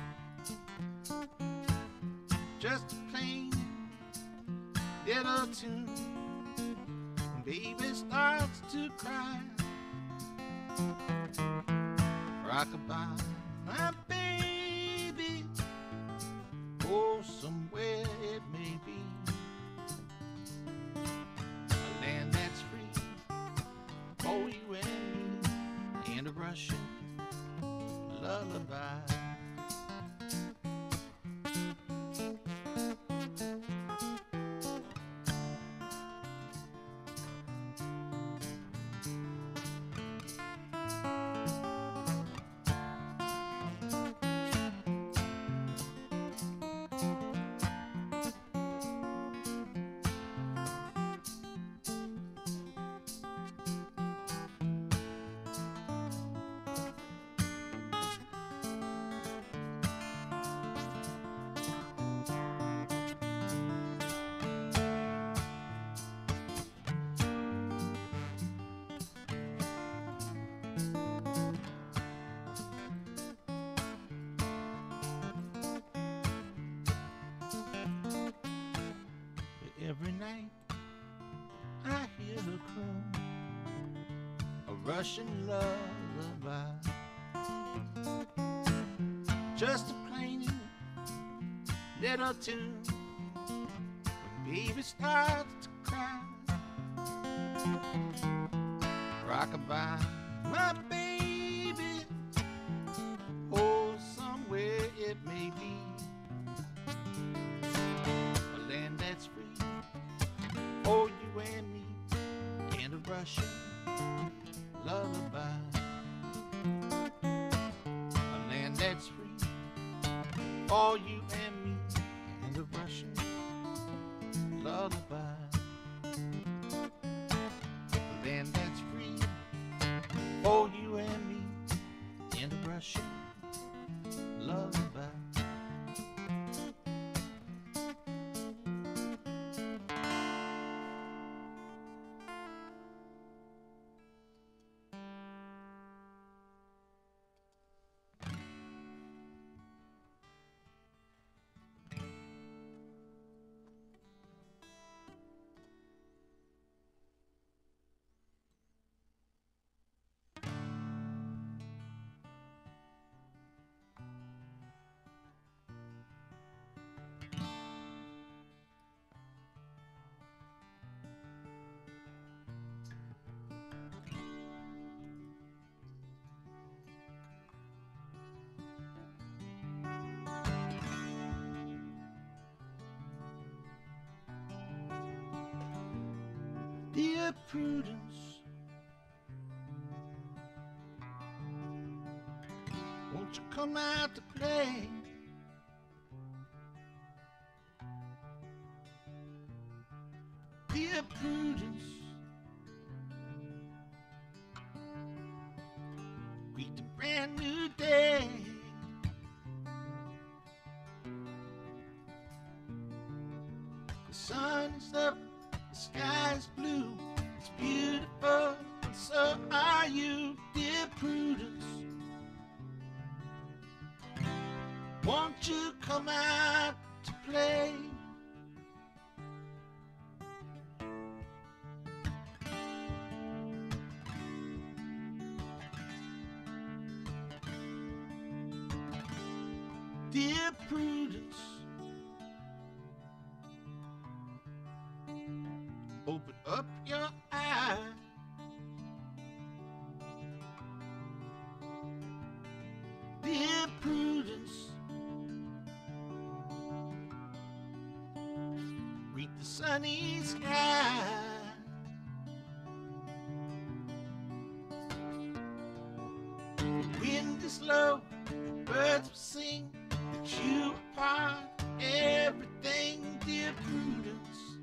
just a plain little tune. Baby starts to cry, rockabye my baby. Oh, somewhere it may be, a land that's free for you and me, and a Russian lullaby. Every night I hear her croon, a Russian lullaby, just a plain little tune. When baby starts to cry, rockabye, my baby. Oh, somewhere it may be, a land that's free for you and me, and a Russian lullaby. A land that's free for you and me, and a Russian lullaby. A land that's free for you and me, and a Russian lullaby. Dear Prudence, won't you come out to play? Dear Prudence, greet the brand new day. The sun is up, the sky is blue, it's beautiful, and so are you, dear Prudence. Won't you come out to play? Dear Prudence, open up your eye. Dear Prudence, read the sunny sky. The wind is low, birds will sing, that you are part of everything, dear Prudence.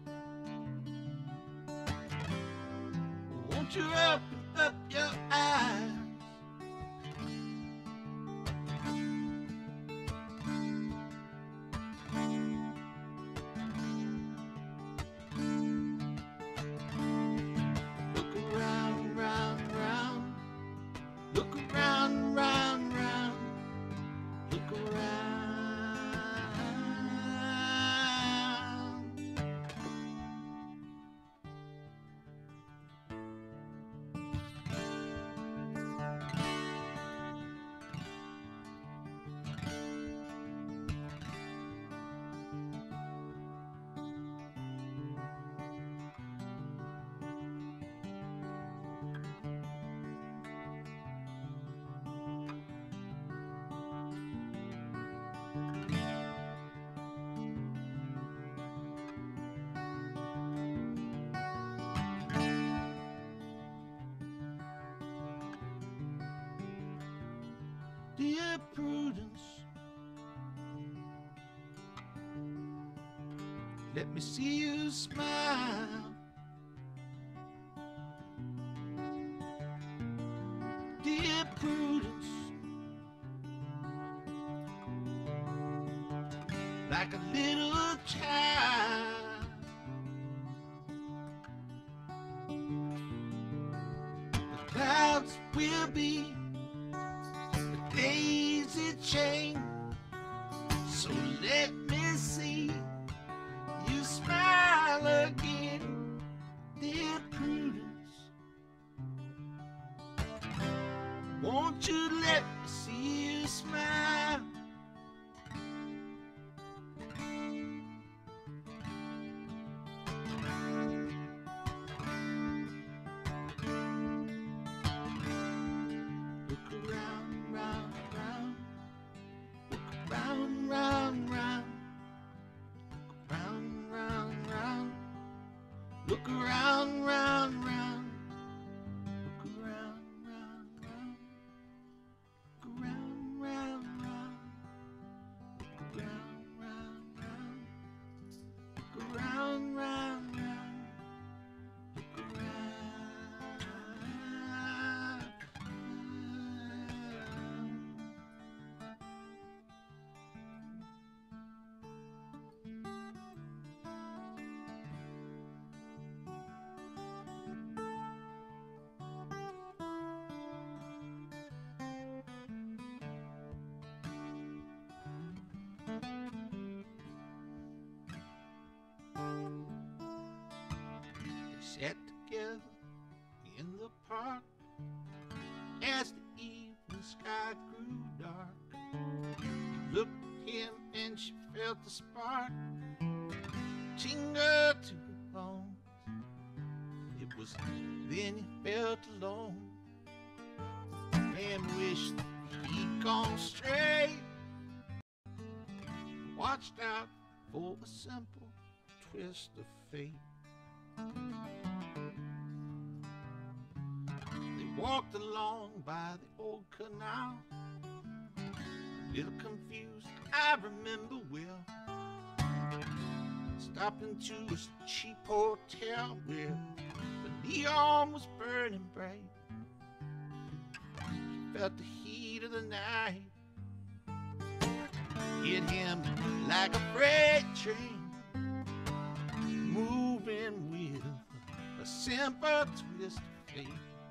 Won't you open up your eyes? Look around, round, round. Look around, round, round. Look around. Dear Prudence, let me see you smile. Dear Prudence, like a little child, the clouds will be a daisy chain, so let me see you smile again. Dear Prudence, won't you let me see you smile? Look around, round, round. Look around, round, round. Look around, round, round. Look around, round, round. Look around, round, round. Look around, round, round. Look around, round, round. Look around, round, round. Look around. They sat together in the park as the evening sky grew dark. She looked at him and she felt the spark tingle to her bones. It was then he felt alone and wished he'd gone straight. Watched out for a simple twist of fate. They walked along by the old canal, a little confused, I remember well. Stopped into a cheap hotel where the neon was burning bright. He felt the heat of the night hit him like a freight train, moving with a simple twist of fate.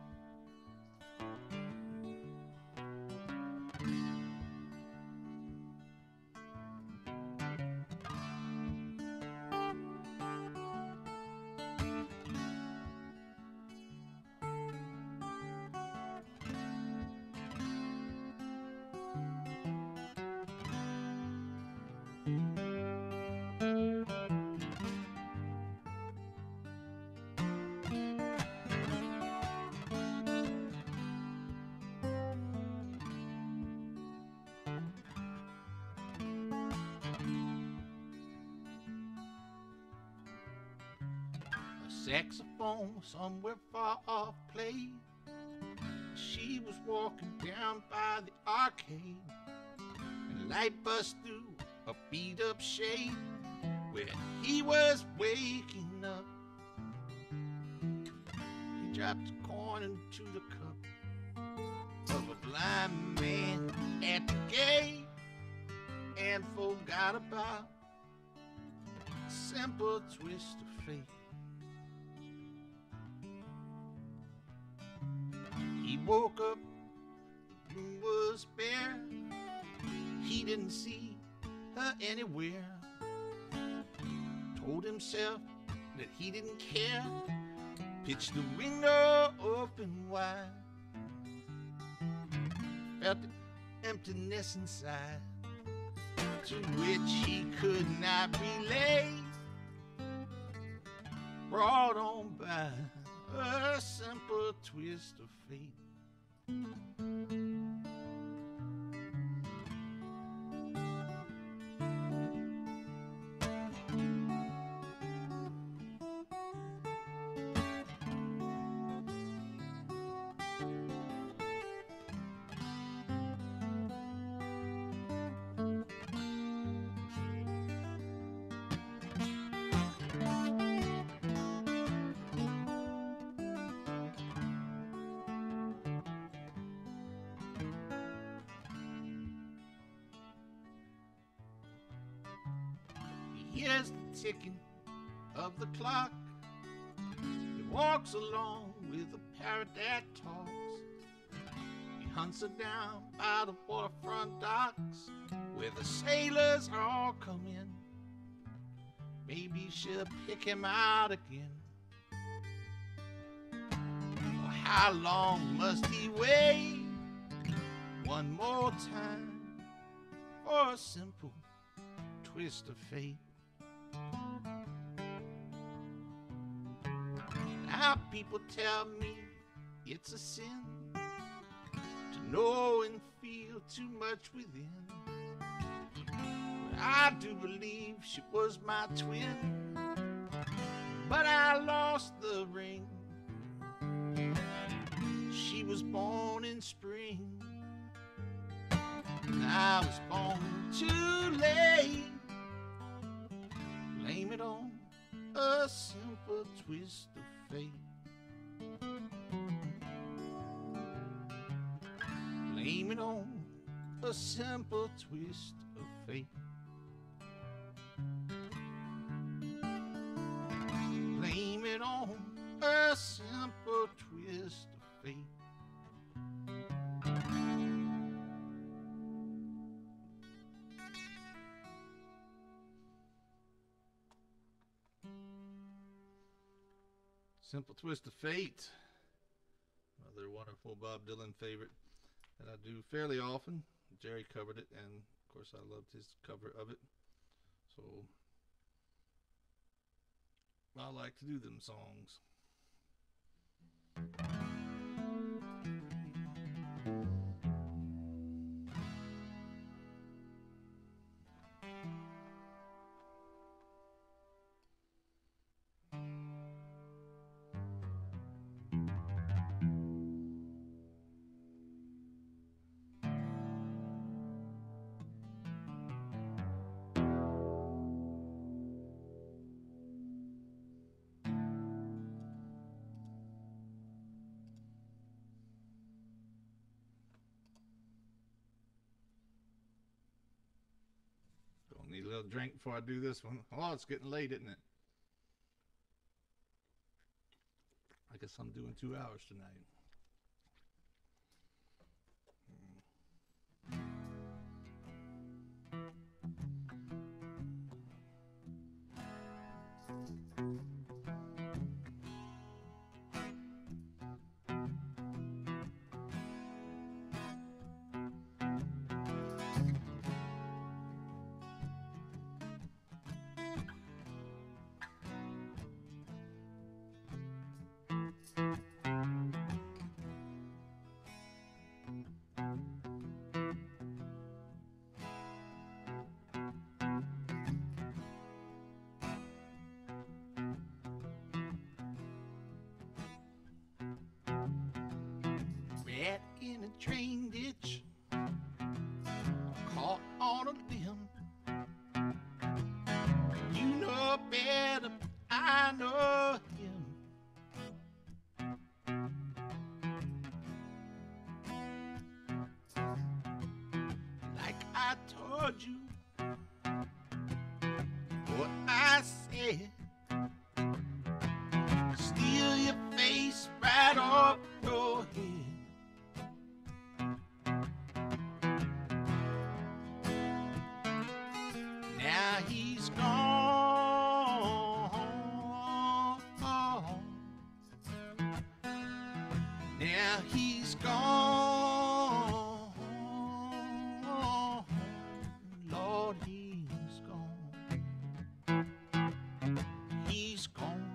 Saxophone somewhere far off played. She was walking down by the arcade, and light bust through a beat up shade where he was waking up. He dropped a coin into the cup of a blind man at the gate and forgot about a simple twist of fate. He woke up, the room was bare. He didn't see her anywhere. Told himself that he didn't care. Pitched the window open wide. Felt the emptiness inside, to which he could not relate. Brought on by a simple twist of fate. hears the ticking of the clock. He walks along with a parrot that talks. He hunts her down by the waterfront docks, where the sailors all come in. Maybe she'll pick him out again. Well, how long must he wait? One more time for a simple twist of fate. Now people tell me it's a sin to know and feel too much within. But I do believe she was my twin, but I lost the ring. She was born in spring, and I was born too late. Blame it on a simple twist of fate. Blame it on a simple twist of fate. Blame it on a simple twist of fate. Simple Twist of Fate, another wonderful Bob Dylan favorite that I do fairly often. Jerry covered it, and of course I loved his cover of it, so I like to do them songs. Need a little drink before I do this one. Oh, it's getting late, isn't it? I guess I'm doing two hours tonight. Rat in a train ditch, caught on a limb. You know better, I know him. Like I told you what I said, steal your face right off your head. Now he's gone. Now he's gone. Lord, he's gone. He's gone.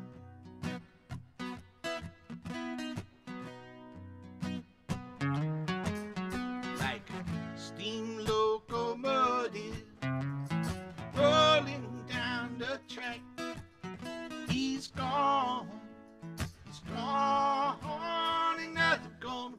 Like a steam locomotive rolling down the track. He's gone, he's gone, ain't nothing gonna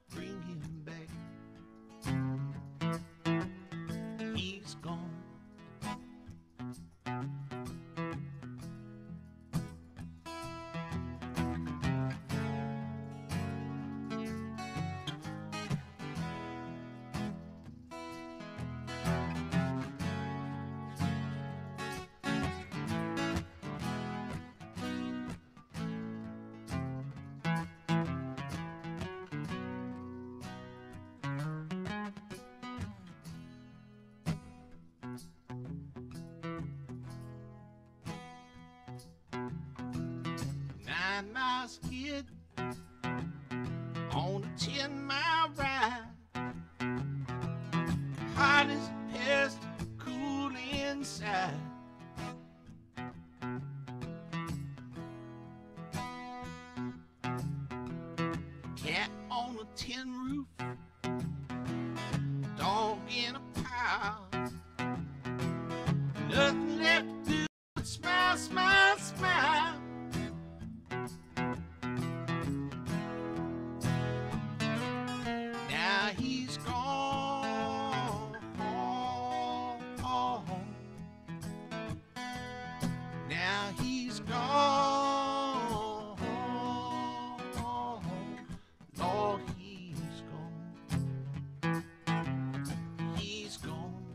nine mile skid on a ten mile ride. Hot as a pest, cool inside. Cat on a tin roof, dog in a pile. Nothing left to do but smile, smile, smile. Now he's gone. Now he's gone. Lord, he's gone. He's gone.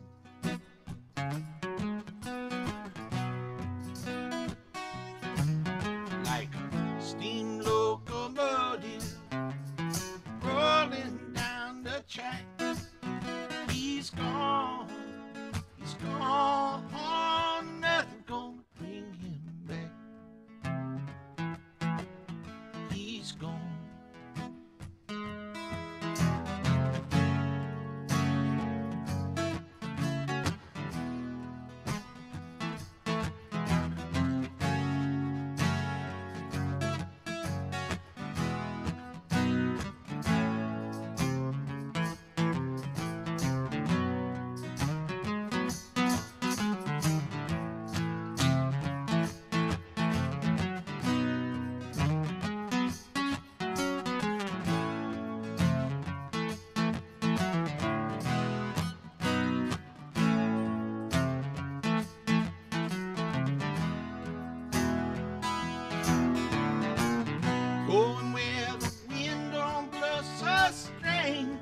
Like a steam locomotive rolling down the track. He's gone. He's gone. Nothing gonna bring him back. He's gone. Going where the wind don't blow so strange.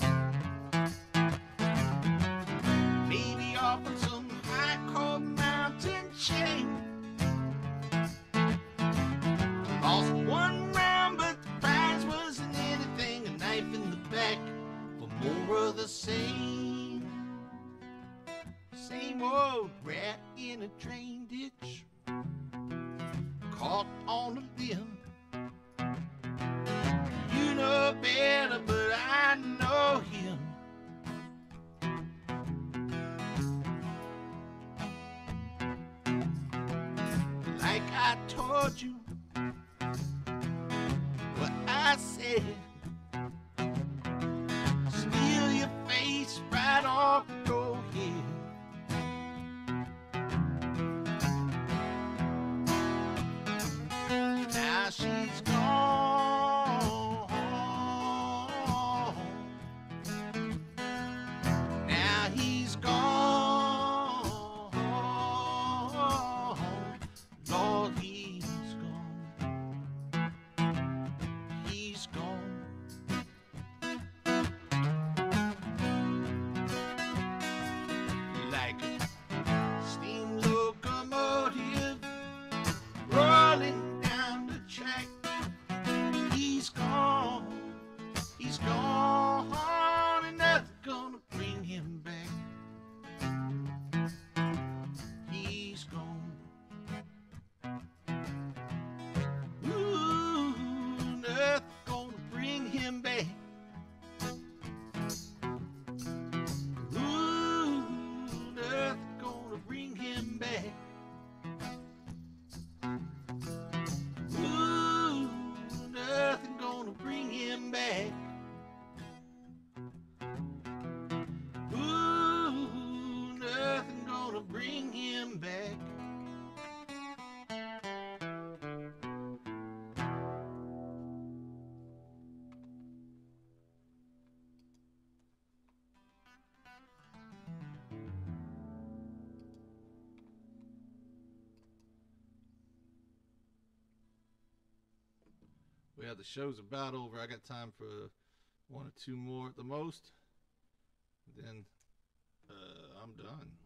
Maybe off of some high cold mountain chain. Lost one round, but the prize wasn't anything. A knife in the back for more of the same. Same old rat in a train ditch, caught on a limb. You know better, but I know him. Like I told you what I said. Steal your face right off your head. Now she's gone. Now he's gone. Lord, he's gone. He's gone. Like a steam locomotive rolling down the track. He's gone. He's gone. And nothing's gonna bring him back. He's gone. Ooh, nothing's gonna bring him back. Ooh, nothing's gonna bring him back. Ooh, nothing gonna bring him back. Ooh, nothing gonna bring him back. Well, the show's about over. I got time for one or two more at the most. Then uh, I'm done.